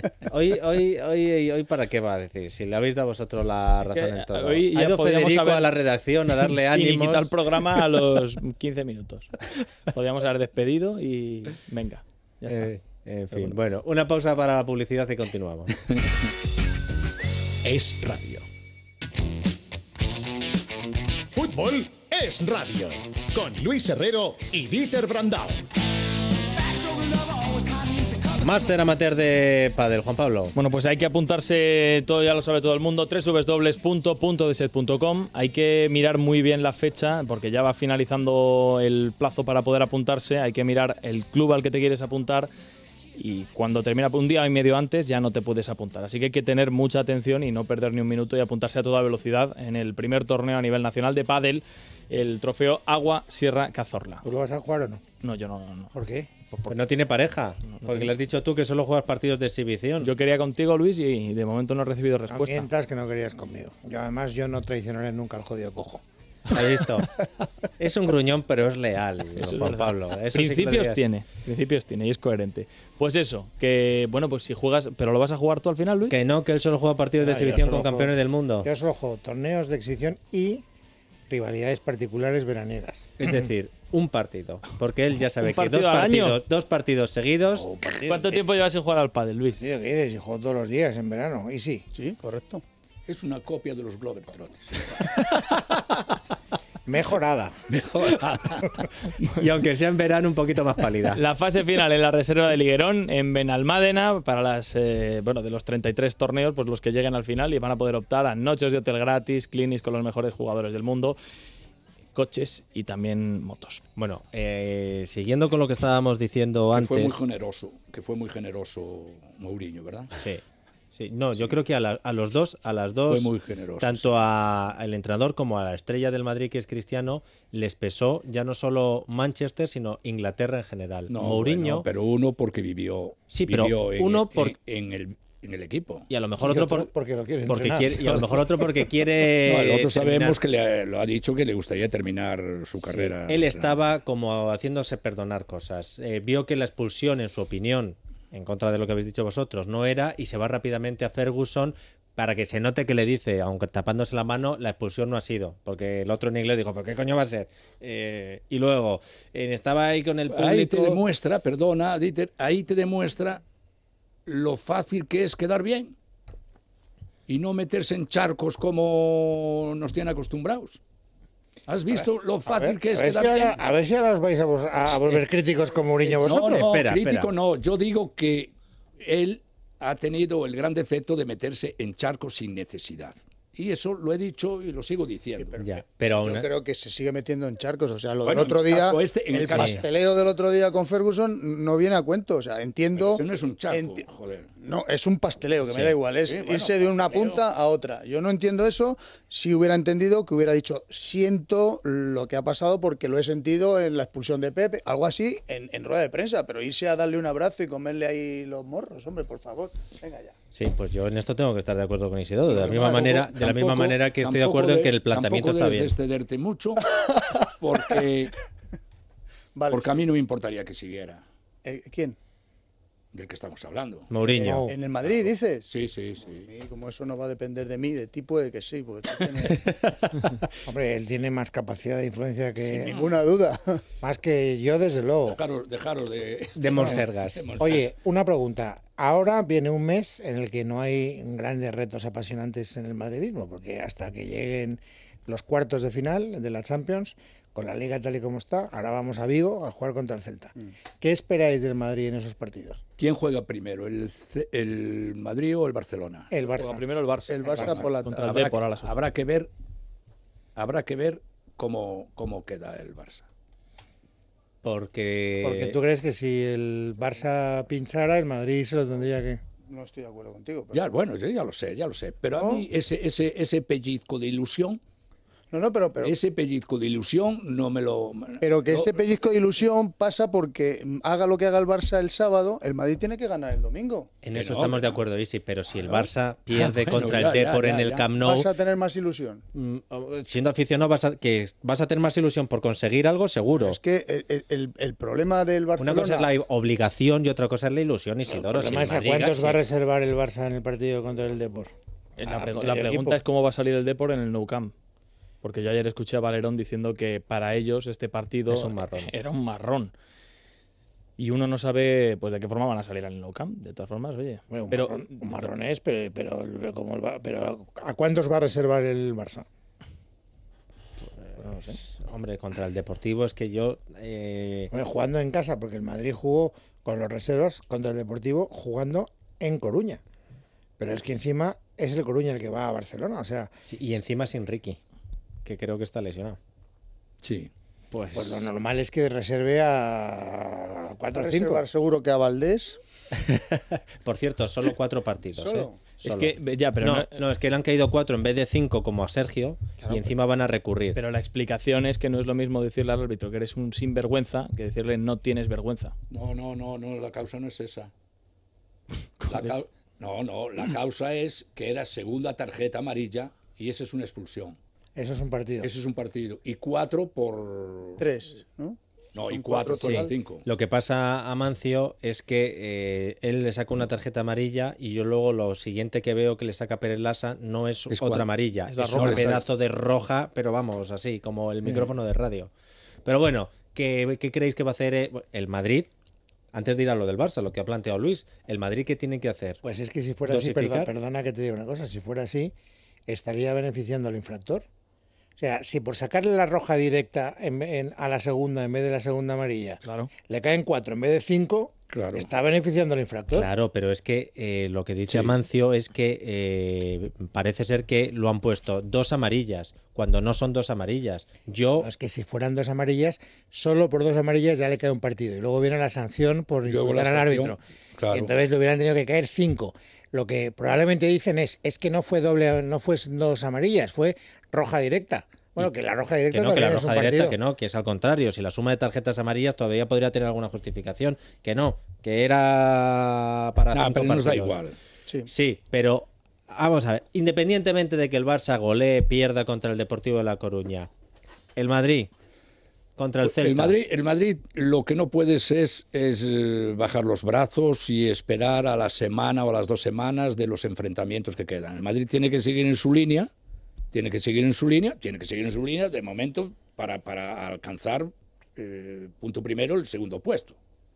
Hoy ¿para qué va a decir? Si le habéis dado vosotros la razón que en todo. hoy ya Ha ido podríamos Federico haber a la redacción a darle Y ánimos. quitar el programa a los 15 minutos. Podríamos haber despedido y venga, ya está. En fin, bueno, una pausa para la publicidad y continuamos. Es radio. Fútbol es radio. Con Luis Herrero y Dieter Brandao. Máster amateur de pádel, Juan Pablo. Bueno, pues hay que apuntarse, todo ya lo sabe todo el mundo, www.puntodeset.com. Hay que mirar muy bien la fecha, porque ya va finalizando el plazo para poder apuntarse. Hay que mirar el club al que te quieres apuntar y cuando termina un día y medio antes ya no te puedes apuntar. Así que hay que tener mucha atención y no perder ni un minuto y apuntarse a toda velocidad en el primer torneo a nivel nacional de pádel el trofeo Agua Sierra Cazorla. ¿Tú lo vas a jugar o no? No, yo no. ¿Por qué? Pues no tiene pareja, porque le has dicho tú que solo juegas partidos de exhibición. Yo quería contigo, Luis, y de momento no he recibido No respuesta. mientas que no querías conmigo. Además, yo no traicionaré nunca al jodido cojo. ¿Has visto? Es un gruñón, pero es leal, Eso es Juan verdad. Pablo. Eso sí que lo Principios dirías. tiene y es coherente. Pues eso, que bueno, pues si juegas, ¿pero lo vas a jugar tú al final, Luis? Que no, que él solo juega partidos de Ah, yo exhibición solo con campeones juego- del mundo. Yo solo juego torneos de exhibición y rivalidades particulares veraniegas. Es decir, un partido. Porque él ya sabe ¿Un que partido al año? dos partidos seguidos. ¿Cuánto tiempo llevas sin jugar al pádel, Luis? Tío, ¿qué dices? Yo juego todos los días en verano. Y sí, Sí, correcto. Es una copia de los Globetrotters. mejorada. Y aunque sea en verano, un poquito más pálida. La fase final en la reserva de Liguerón, en Benalmádena, para las de los 33 torneos, pues los que lleguen al final y van a poder optar a noches de hotel gratis, clinics con los mejores jugadores del mundo, coches y también motos. Bueno, siguiendo con lo que estábamos diciendo Que fue muy antes. generoso, Mourinho, ¿verdad? Sí, sí. No, yo creo que a las dos, Fue muy generoso. tanto al entrenador como a la estrella del Madrid, que es Cristiano, les pesó ya no solo Manchester, sino Inglaterra en general. No, Mourinho, bueno, pero uno porque vivió, Sí, pero vivió uno en el equipo. y a lo mejor Y otro otro porque lo quiere porque entrenar. quiere, y a lo mejor otro porque quiere. No, el otro sabemos terminar. que lo ha dicho que le gustaría terminar su carrera. Él estaba como haciéndose perdonar cosas. Vio que la expulsión, en su opinión, en contra de lo que habéis dicho vosotros, no era, y se va rápidamente a Ferguson para que se note que le dice, aunque tapándose la mano, la expulsión no ha sido. Porque el otro en inglés dijo, ¿pero qué coño va a ser? Y luego, estaba ahí con el público. Ahí te demuestra, perdona, Dieter, ahí te demuestra lo fácil que es quedar bien y no meterse en charcos como nos tienen acostumbrados. ¿Has visto lo fácil que es quedar bien? A ver si ahora os vais a volver críticos con Mourinho vosotros. No, Espera, crítico espera. no. Yo digo que él ha tenido el gran defecto de meterse en charcos sin necesidad. Y eso lo he dicho y lo sigo diciendo. Ya, pero aún, Yo creo que se sigue metiendo en charcos. O sea, lo Bueno, del otro en el día, caso este- en el el caso- pasteleo del otro día con Ferguson no viene a cuento. O sea, entiendo. Eso no es un charco, enti- joder. No, es un pasteleo, que Sí. me da igual. Es Sí, bueno, irse de una pasteleo. punta a otra. Yo no entiendo eso. Si hubiera entendido que hubiera dicho, siento lo que ha pasado porque lo he sentido en la expulsión de Pepe. Algo así en rueda de prensa. Pero irse a darle un abrazo y comerle ahí los morros, hombre, por favor. Venga ya. sí, pues yo en esto tengo que estar de acuerdo con Isidoro. De la Pero misma tampoco- manera que estoy de tampoco acuerdo en que el planteamiento tampoco está debes bien. excederte mucho porque Vale. a mí no me importaría que siguiera ¿Quién? del que estamos hablando. Mourinho. ¿En el Madrid, dices? Sí, sí, sí. Y como eso no va a depender de mí, de ti puede que sí, porque tú tienes Hombre, él tiene más capacidad de influencia que... ninguna duda. Más que yo, desde luego. Dejaros de... De Monsergas. Oye, una pregunta. Ahora viene un mes en el que no hay grandes retos apasionantes en el madridismo, porque hasta que lleguen los cuartos de final de la Champions, con la Liga tal y como está, ahora vamos a Vigo a jugar contra el Celta. ¿Qué esperáis del Madrid en esos partidos? ¿Quién juega primero, el Madrid o el Barcelona? El Juega Barça. primero el Barça. El Barça por la Contra el tarde. Depor a las 8. Habrá que ver cómo queda el Barça. Porque tú crees que si el Barça pinchara, el Madrid se lo tendría que... No estoy de acuerdo contigo. Pero... Ya, bueno, yo ya lo sé. Pero a ¿No? mí ese pellizco de ilusión, No, pero ese pellizco de ilusión no me lo... Pero que no- ese pellizco de ilusión pasa porque haga lo que haga el Barça el sábado, el Madrid tiene que ganar el domingo. En Que eso no, estamos que de no. acuerdo, Isi, pero si el Barça pierde bueno, contra ya, el Depor ya, en el ya. Camp Nou, Vas a tener más ilusión. siendo aficionado vas a tener más ilusión por conseguir algo seguro. Es que el problema del Una Barcelona... cosa es la obligación y otra cosa es la ilusión, Isidoro. El Si problema el es a Madrid cuántos gana- va a reservar el Barça en el partido contra el Depor. La medio pregunta equipo. es cómo va a salir el Depor en el Nou Camp. Porque yo ayer escuché a Valerón diciendo que para ellos este partido Es un marrón. era un marrón. Y uno no sabe pues de qué forma van a salir al Nou Camp. De todas formas, oye. Bueno, pero un marrón es, pero ¿a cuántos va a reservar el Barça? No lo sé. Hombre, contra el Deportivo es que yo... Hombre, jugando en casa, porque el Madrid jugó con los reservas contra el Deportivo jugando en Coruña. Pero es que encima es el Coruña el que va a Barcelona, o sea, sí, y encima sin Ricky, que creo que está lesionado. Sí. pues lo normal es que reserve a 4 o 5. Reservar seguro que a Valdés. Por cierto, solo 4 partidos. Solo. solo. Es que, ya, pero no, es que le han caído 4 en vez de 5 como a Sergio, claro, y encima van a recurrir. Pero la explicación es que no es lo mismo decirle al árbitro que eres un sinvergüenza que decirle no tienes vergüenza. No, la causa no es esa. La causa es que era segunda tarjeta amarilla y esa es una expulsión. Eso es un partido. Eso es un partido. Y 4 por... 3, ¿no? No, Son y 4 por sí. 5. Lo que pasa a Mancio es que él le saca una tarjeta amarilla y yo luego lo siguiente que veo que le saca Pérez Lasa no es otra amarilla, es un pedazo de roja, pero vamos, así, como el micrófono de radio. Pero bueno, ¿qué creéis que va a hacer el Madrid? Antes de ir a lo del Barça, lo que ha planteado Luis, ¿el Madrid qué tiene que hacer? Pues es que si fuera así, perdona que te diga una cosa, si fuera así, estaría beneficiando al infractor. O sea, si por sacarle la roja directa a la segunda en vez de la segunda amarilla, claro, le caen 4 en vez de 5, claro, está beneficiando al infractor. Claro, pero es que lo que dice Amancio es que parece ser que lo han puesto 2 amarillas, cuando no son 2 amarillas. No, es que si fueran 2 amarillas, solo por 2 amarillas ya le cae un partido. Y luego viene la sanción por insultar al árbitro. Claro. Y entonces le hubieran tenido que caer 5. Lo que probablemente dicen es que no fue 2 amarillas, fue roja directa. Bueno, que la roja directa que la roja directa, que es al contrario. Si la suma de tarjetas amarillas todavía podría tener alguna justificación. Que no, que era para 5 pero partidos. Nos da igual. Sí, pero vamos a ver. Independientemente de que el Barça golee, pierda contra el Deportivo de La Coruña, el Madrid contra el Celta. El Madrid lo que no puedes es bajar los brazos y esperar a la semana o a las 2 semanas de los enfrentamientos que quedan. El Madrid tiene que seguir en su línea. Tiene que seguir en su línea de momento para alcanzar punto primero el segundo puesto.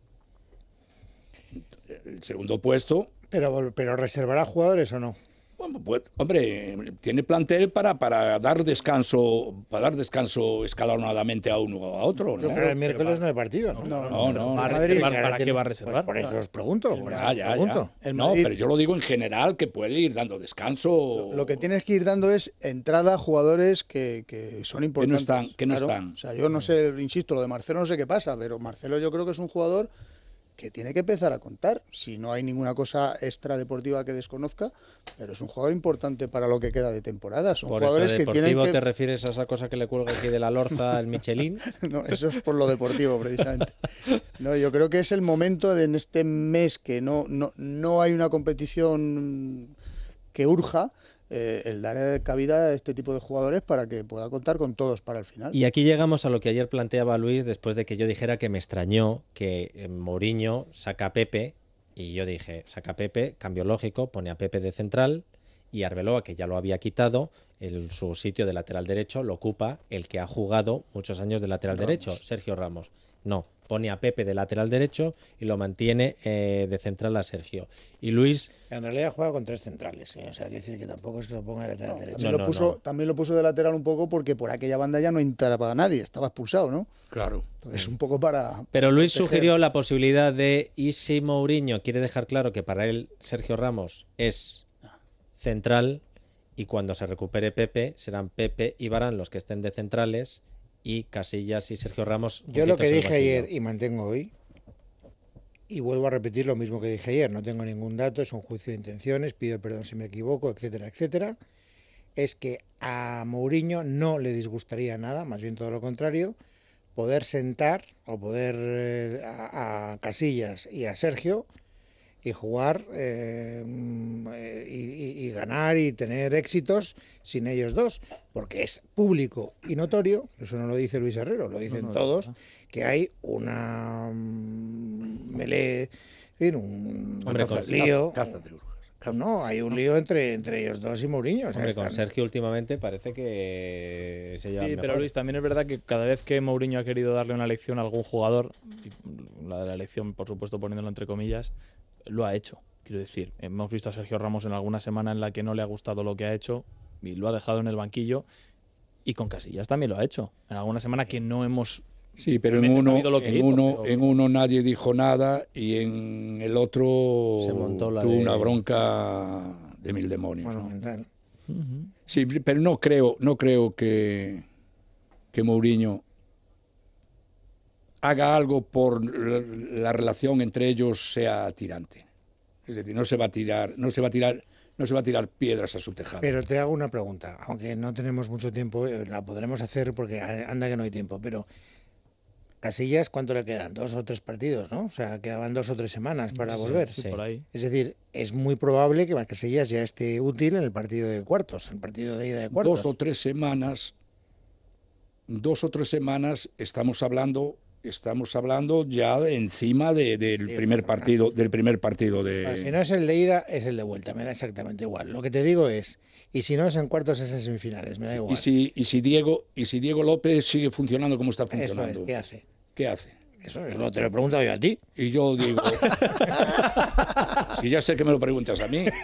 El segundo puesto... ¿Pero reservará jugadores o no? Bueno, pues, hombre, tiene plantel para dar descanso escalonadamente a uno o a otro, ¿no? Pero el miércoles no hay partido, ¿no? No. ¿Para qué va a reservar? Pues por eso os pregunto. Ya. No, pero yo lo digo en general, que puede ir dando descanso. Lo que tienes que ir dando es entrada a jugadores que son importantes. Que no están. O sea, yo no sé, insisto, lo de Marcelo no sé qué pasa, pero Marcelo yo creo que es un jugador que tiene que empezar a contar, si no hay ninguna cosa extradeportiva que desconozca, pero es un jugador importante para lo que queda de temporada. Son por jugadores que tienen que... ¿Te refieres a esa cosa que le cuelga aquí de la lorza al Michelin? No, eso es por lo deportivo, precisamente. No, yo creo que es el momento en este mes que no hay una competición que urja, el dar cabida a este tipo de jugadores para que pueda contar con todos para el final. Y aquí llegamos a lo que ayer planteaba Luis después de que yo dijera que me extrañó que Mourinho saca a Pepe, y yo dije, saca a Pepe, cambio lógico, pone a Pepe de central y Arbeloa, que ya lo había quitado, su sitio de lateral derecho lo ocupa el que ha jugado muchos años de lateral derecho, Sergio Ramos. No, pone a Pepe de lateral derecho y lo mantiene de central a Sergio. Y Luis... En realidad juega con 3 centrales, o sea, quiere decir que tampoco es que lo ponga de lateral derecho. También lo puso de lateral un poco porque por aquella banda ya no entraba a nadie, estaba expulsado, ¿no? Claro. Entonces un poco para... Pero Luis sugirió la posibilidad de, y si Mourinho quiere dejar claro que para él Sergio Ramos es central y cuando se recupere Pepe, serán Pepe y Varane los que estén de centrales y Casillas y Sergio Ramos. Yo lo que dije ayer y mantengo hoy, y vuelvo a repetir lo mismo que dije ayer, no tengo ningún dato, es un juicio de intenciones, pido perdón si me equivoco, etcétera, etcétera, es que a Mourinho no le disgustaría nada, más bien todo lo contrario, poder sentar o poder a Casillas y a Sergio y jugar y ganar y tener éxitos sin ellos dos, porque es público y notorio, eso no lo dice Luis Herrero, lo dicen todos, que hay una melee, un lío. No, hay un lío entre ellos dos y Mourinho. Hombre, con Sergio últimamente parece que se lleva mejor. Pero Luis, también es verdad que cada vez que Mourinho ha querido darle una lección a algún jugador, la de la lección, por supuesto, poniéndolo entre comillas, lo ha hecho. Quiero decir, hemos visto a Sergio Ramos en alguna semana en la que no le ha gustado lo que ha hecho y lo ha dejado en el banquillo, y con Casillas también lo ha hecho. En alguna semana que no hemos... Sí, pero en uno nadie dijo nada y en el otro tuvo una bronca de 1000 demonios. Bueno, ¿no? Sí, pero no creo que Mourinho haga algo por la relación entre ellos sea tirante. Es decir, no se va a tirar no se va a tirar piedras a su tejado. Pero te hago una pregunta, aunque no tenemos mucho tiempo, la podremos hacer porque anda que no hay tiempo, pero Casillas, ¿cuánto le quedan? 2 o 3 partidos, ¿no? O sea, quedaban 2 o 3 semanas para volver. Sí, por ahí. Es decir, es muy probable que Casillas ya esté útil en el partido de cuartos, el partido de ida de cuartos. 2 o 3 semanas estamos hablando ya encima del primer partido de... Si no es el de ida, es el de vuelta, me da exactamente igual. Lo que te digo es, y si no es en cuartos, es en semifinales, me da igual. Y si Diego López sigue funcionando como está funcionando. Eso es, ¿qué hace? ¿Qué hace? Eso es lo te lo he preguntado yo a ti. Y yo digo, si ya sé que me lo preguntas a mí.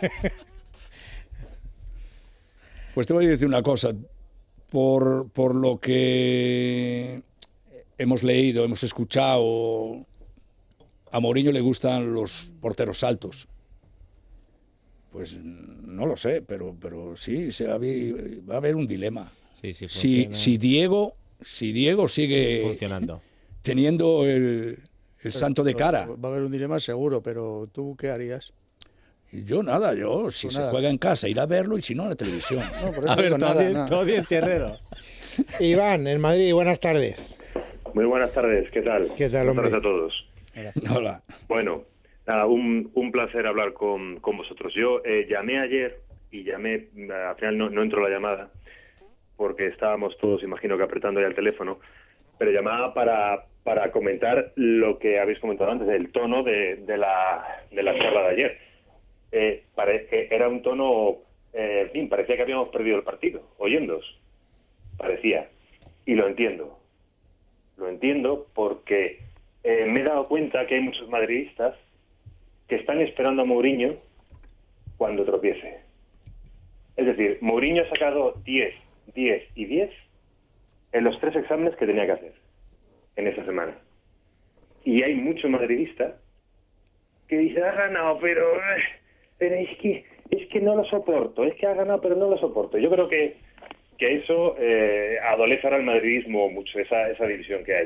Pues te voy a decir una cosa, por lo que hemos leído, hemos escuchado, a Mourinho le gustan los porteros altos. Pues no lo sé, pero sí va a haber un dilema. Sí, si Diego sigue funcionando, teniendo el santo de cara. Va a haber un dilema seguro, pero ¿tú qué harías? Y yo nada, si se juega en casa, ir a verlo, y si no, en la televisión. No, por eso a ver, digo nada. todo bien, Tierrero. Iván, en Madrid, buenas tardes. Muy buenas tardes, ¿qué tal? ¿Qué tal, hombre? Buenas tardes a todos. Hola. Bueno, nada, un placer hablar con vosotros. Yo llamé ayer y al final no entró la llamada porque estábamos todos, imagino que apretando ya el teléfono, pero llamaba para comentar lo que habéis comentado antes, el tono de la charla de ayer. Era un tono, en fin, parecía que habíamos perdido el partido, oyéndoos. Parecía. Y lo entiendo. Lo entiendo porque me he dado cuenta que hay muchos madridistas que están esperando a Mourinho cuando tropiece. Es decir, Mourinho ha sacado 10, 10 y 10 en los 3 exámenes que tenía que hacer en esa semana. Y hay muchos madridistas que dicen, ha ganado, pero es que no lo soporto, es que ha ganado, pero no lo soporto. Yo creo que eso adolece ahora el madridismo mucho, esa división que hay.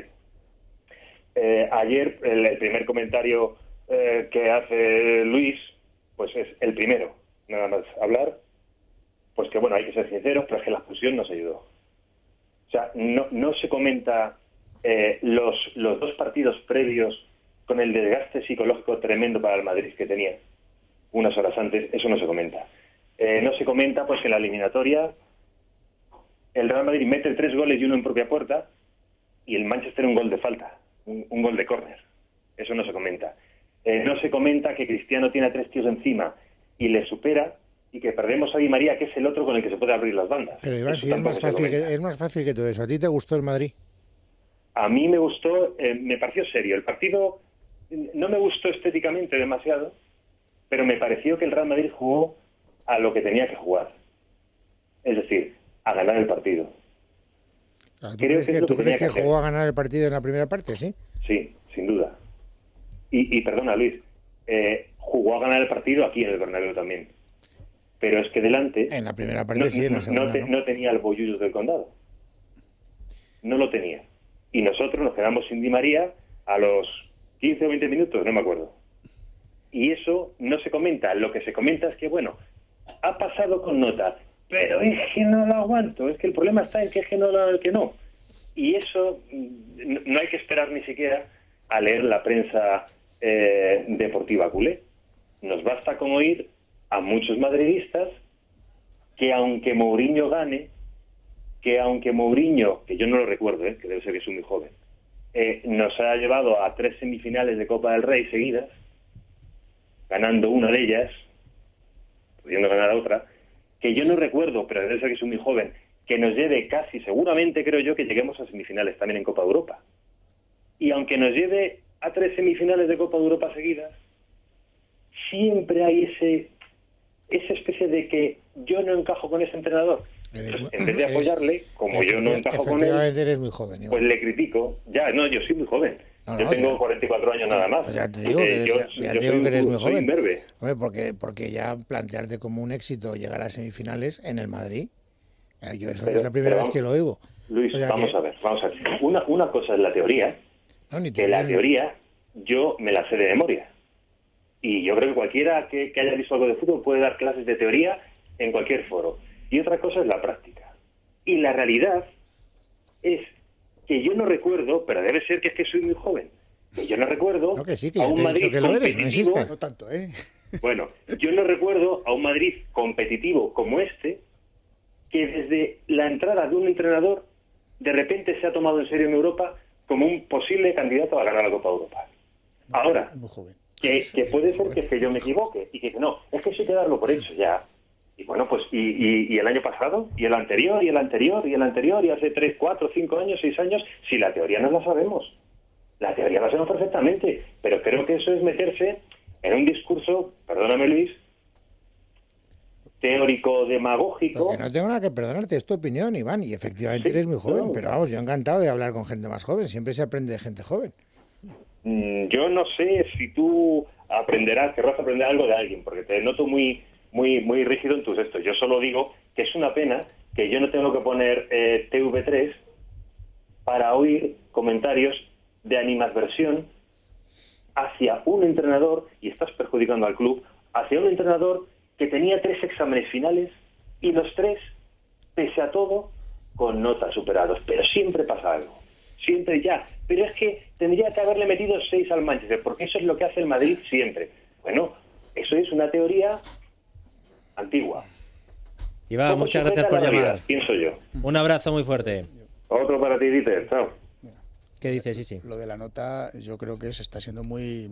Ayer, el primer comentario que hace Luis, pues es el primero, nada más hablar, pues que bueno, hay que ser sinceros, pero es que la fusión nos ayudó. O sea, no se comenta los 2 partidos previos con el desgaste psicológico tremendo para el Madrid que tenía unas horas antes, eso no se comenta. No se comenta pues que en la eliminatoria el Real Madrid mete 3 goles y 1 en propia puerta y el Manchester un gol de falta, un gol de córner. Eso no se comenta. No se comenta que Cristiano tiene a 3 tíos encima y le supera y que perdemos a Di María, que es el otro con el que se puede abrir las bandas. Pero Iván, sí, es más fácil que todo eso. ¿A ti te gustó el Madrid? A mí me gustó, me pareció serio. El partido no me gustó estéticamente demasiado, pero me pareció que el Real Madrid jugó a lo que tenía que jugar. Es decir, a ganar el partido. ¿Tú crees que jugó a ganar el partido en la primera parte, sí? Sí, sin duda. Y perdona, Luis, jugó a ganar el partido aquí en el Bernabéu también. Pero es que delante... En la primera parte sí, en la segunda no tenía el Bollullos del Condado. No lo tenía. Y nosotros nos quedamos sin Di María a los 15 o 20 minutos, no me acuerdo. Y eso no se comenta. Lo que se comenta es que, bueno, ha pasado con nota, pero es que no lo aguanto. Es que el problema está en que es que no. Y eso no hay que esperar ni siquiera a leer la prensa deportiva culé. Nos basta con oír a muchos madridistas que aunque Mourinho gane, que aunque Mourinho, que yo no lo recuerdo, que debe ser que soy muy joven, nos ha llevado a 3 semifinales de Copa del Rey seguidas, ganando una de ellas, pudiendo ganar a otra, que yo no recuerdo, pero debe ser que soy muy joven, que nos lleve casi, seguramente creo yo, que lleguemos a semifinales también en Copa de Europa. Y aunque nos lleve a 3 semifinales de Copa de Europa seguidas, siempre hay esa especie de que yo no encajo con ese entrenador. Entonces, en vez de apoyarle, como yo no encajo con él, eres muy joven, pues le critico. Ya, no, yo soy muy joven. Yo tengo 44 años nada más. Pues ya te digo que eres muy joven. Imberbe. Hombre, porque ya plantearte como un éxito llegar a semifinales en el Madrid, yo eso es la primera vez que lo oigo. Luis, vamos a ver. Una cosa es la teoría, que la teoría yo me la sé de memoria. Y yo creo que cualquiera que haya visto algo de fútbol puede dar clases de teoría en cualquier foro. Y otra cosa es la práctica. Y la realidad es que yo no recuerdo, pero debe ser que es que soy muy joven, que yo no recuerdo que sí, que a un Madrid que lo eres, no existe. No tanto, ¿eh? Bueno, yo no recuerdo a un Madrid competitivo como este, que desde la entrada de un entrenador de repente se ha tomado en serio en Europa como un posible candidato a ganar la Copa de Europa. Ahora, Muy joven. que puede ser que yo me equivoque y que no, es que eso hay que darlo por hecho ya. Y bueno, pues y el año pasado, y el anterior, y el anterior, y el anterior, y hace 3, 4, 5 años, 6 años, si la teoría no la sabemos. La teoría la sabemos perfectamente, pero creo que eso es meterse en un discurso, perdóname Luis, teórico-demagógico. Porque no tengo nada que perdonarte, es tu opinión, Iván, y efectivamente eres muy joven, pero vamos, yo encantado de hablar con gente más joven, siempre se aprende de gente joven. Yo no sé si tú querrás aprender algo de alguien, porque te noto muy rígido en tus gestos. Yo solo digo que es una pena que yo no tengo que poner TV3 para oír comentarios de animadversión hacia un entrenador, y estás perjudicando al club, hacia un entrenador que tenía 3 exámenes finales y los 3, pese a todo, con notas superados. Pero siempre pasa algo. Siempre ya. Pero es que tendría que haberle metido 6 al Manchester, porque eso es lo que hace el Madrid siempre. Bueno, eso es una teoría antigua. Iván, muchas gracias por llamar. Pienso yo. Un abrazo muy fuerte. Otro para ti, Dieter. Chao. ¿Qué dices, Isi? Lo de la nota, yo creo que se está siendo muy...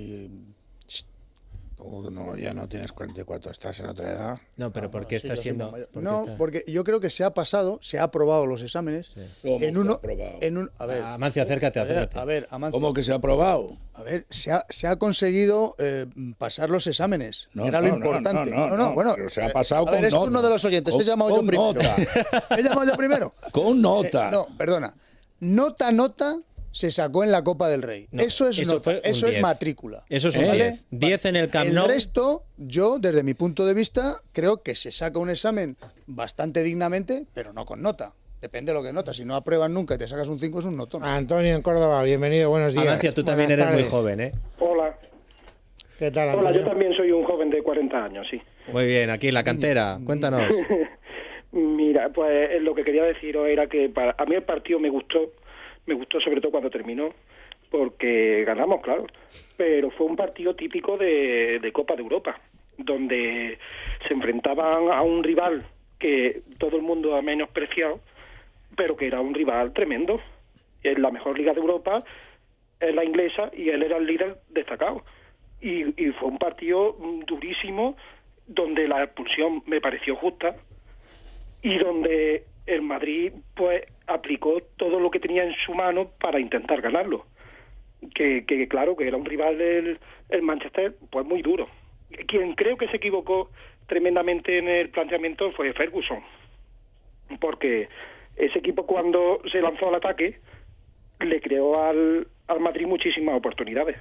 No, ya no tienes 44, estás en otra edad. No, pero ¿por qué sí, está yo soy siendo...? más mayor. ¿por qué No, está- porque yo creo que se ha aprobado los exámenes en uno... A ver, Amancio, acércate, acércate. a ver, Amancio. ¿Cómo que se ha aprobado? A ver, se ha conseguido pasar los exámenes. Era lo importante. Bueno, pero se ha pasado a ver, con es nota. turno de los oyentes. He llamado yo Con primero. nota. ¿He llamado yo primero? Con nota. No, perdona. Nota se sacó en la Copa del Rey. No, eso es eso nota, fue un eso es 10. matrícula. Eso es un ¿vale? 10. 10 en el Camp Nou. El resto, yo, desde mi punto de vista, creo que se saca un examen bastante dignamente, pero no con nota. Depende de lo que nota. Si no apruebas nunca y te sacas un 5, es un notón. Antonio en Córdoba, bienvenido, buenos días. Amancio, tú también Buenas eres muy tardes. joven, ¿eh? Hola. ¿Qué tal, Hola, Antonio? yo también soy un joven de 40 años, sí. Muy bien, aquí la cantera. Cuéntanos. Mira, pues lo que quería deciros era que a mí el partido me gustó sobre todo cuando terminó, porque ganamos, claro, pero fue un partido típico de Copa de Europa, donde se enfrentaban a un rival que todo el mundo ha menospreciado, pero que era un rival tremendo. Es la mejor liga de Europa, es la inglesa, y él era el líder destacado. Y fue un partido durísimo, donde la expulsión me pareció justa, y donde el Madrid pues aplicó todo lo que tenía en su mano para intentar ganarlo. Que claro, que era un rival del el Manchester pues muy duro. Quien creo que se equivocó tremendamente en el planteamiento fue Ferguson, porque ese equipo, cuando se lanzó al ataque, le creó al Madrid muchísimas oportunidades.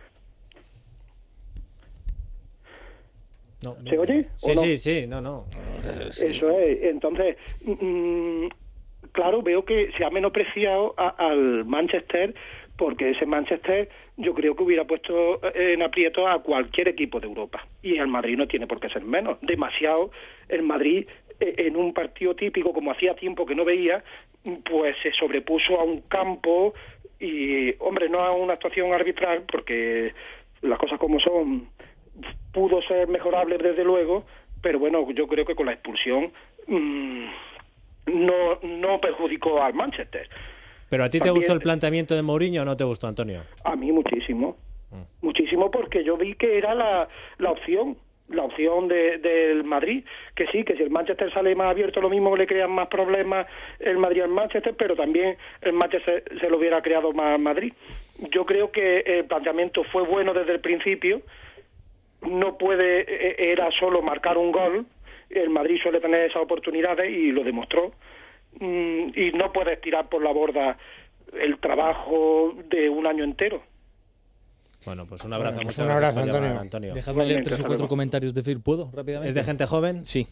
No, ¿Se oye? Sí, ¿O no? sí, no. Eso es. Entonces, claro, veo que se ha menospreciado al Manchester, porque ese Manchester yo creo que hubiera puesto en aprieto a cualquier equipo de Europa. Y el Madrid no tiene por qué ser menos. Demasiado el Madrid, en un partido típico, como hacía tiempo que no veía, pues se sobrepuso a un campo y, hombre, no a una actuación arbitral, porque las cosas como son, pudo ser mejorable desde luego, pero bueno, yo creo que con la expulsión no perjudicó al Manchester. ¿Pero a ti te También- gustó el planteamiento de Mourinho o no te gustó, Antonio? A mí muchísimo, muchísimo, porque yo vi que era la opción del Madrid, que sí, que si el Manchester sale más abierto, lo mismo le crean más problemas el Madrid al Manchester, pero también el Manchester se lo hubiera creado más Madrid. Yo creo que el planteamiento fue bueno desde el principio. No era solo marcar un gol, el Madrid suele tener esas oportunidades y lo demostró, y no puedes tirar por la borda el trabajo de un año entero. Bueno, pues un abrazo. Bueno, pues muchas un gracias abrazo, por llamar, Antonio. Antonio. Déjame leer Igualmente, 3 o 4 saludos. comentarios de Facebook, ¿puedo? Rápidamente. ¿Es de gente joven? Sí.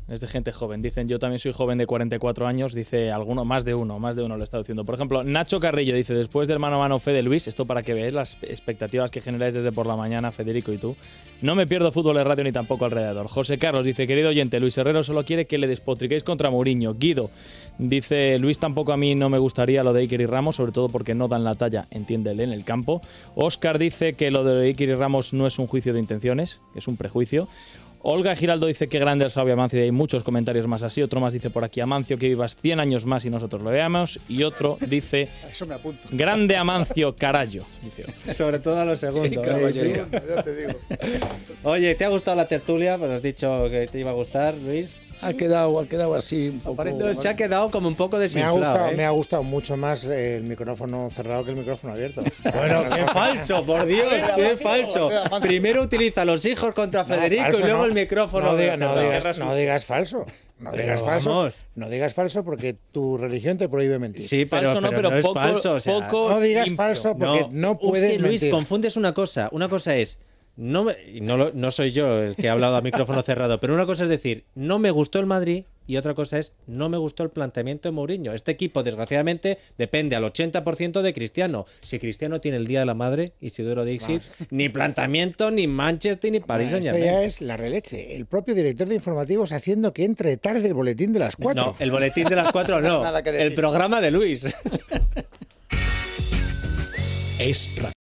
Es de gente joven. Dicen, yo también soy joven de 44 años. Dice alguno, más de uno lo está diciendo. Por ejemplo, Nacho Carrillo dice, después del mano a mano Fede Luis, esto para que veáis las expectativas que generáis desde por la mañana, Federico y tú. No me pierdo fútbol de radio ni tampoco alrededor. José Carlos dice, querido oyente, Luis Herrero solo quiere que le despotriquéis contra Mourinho. Guido dice, Luis, tampoco a mí no me gustaría lo de Iker y Ramos, sobre todo porque no dan la talla, entiéndele, en el campo. Óscar dice que lo de Iker y Ramos no es un juicio de intenciones, que es un prejuicio. Olga Giraldo dice que grande el sabio Amancio, y hay muchos comentarios más así. Otro más dice por aquí, Amancio, que vivas 100 años más y nosotros lo veamos. Y otro dice, Eso me apunto. grande Amancio, carallo. Dice otro. Sobre todo a los segundos. Caballería. Ya te digo. Oye, ¿te ha gustado la tertulia? Pues has dicho que te iba a gustar, Luis. Ha quedado así un poco... No, se ha quedado como un poco desinflado. Me ha gustado mucho más el micrófono cerrado que el micrófono abierto. Bueno, qué falso, por Dios, qué falso. Primero utiliza los hijos contra Federico falso, y luego no. el micrófono. No digas falso. No Pero digas falso. vamos. No digas falso porque tu religión te prohíbe mentir. Sí, pero, Falso no, pero es poco, falso. O sea, poco No digas limpio. falso porque no es puedes que, Luis, mentir. confundes una cosa. Una cosa es... No soy yo el que ha hablado a micrófono cerrado, pero una cosa es decir, no me gustó el Madrid, y otra cosa es, no me gustó el planteamiento de Mourinho. Este equipo, desgraciadamente, depende al 80% de Cristiano. Si Cristiano tiene el Día de la Madre, Isidoro Dixit, ni planteamiento, ni Manchester, ni París Esto Saint-Germain. ya es la releche. El propio director de informativos haciendo que entre tarde el boletín de las 4. No, el boletín de las 4 no. Nada que decir. El programa de Luis. Es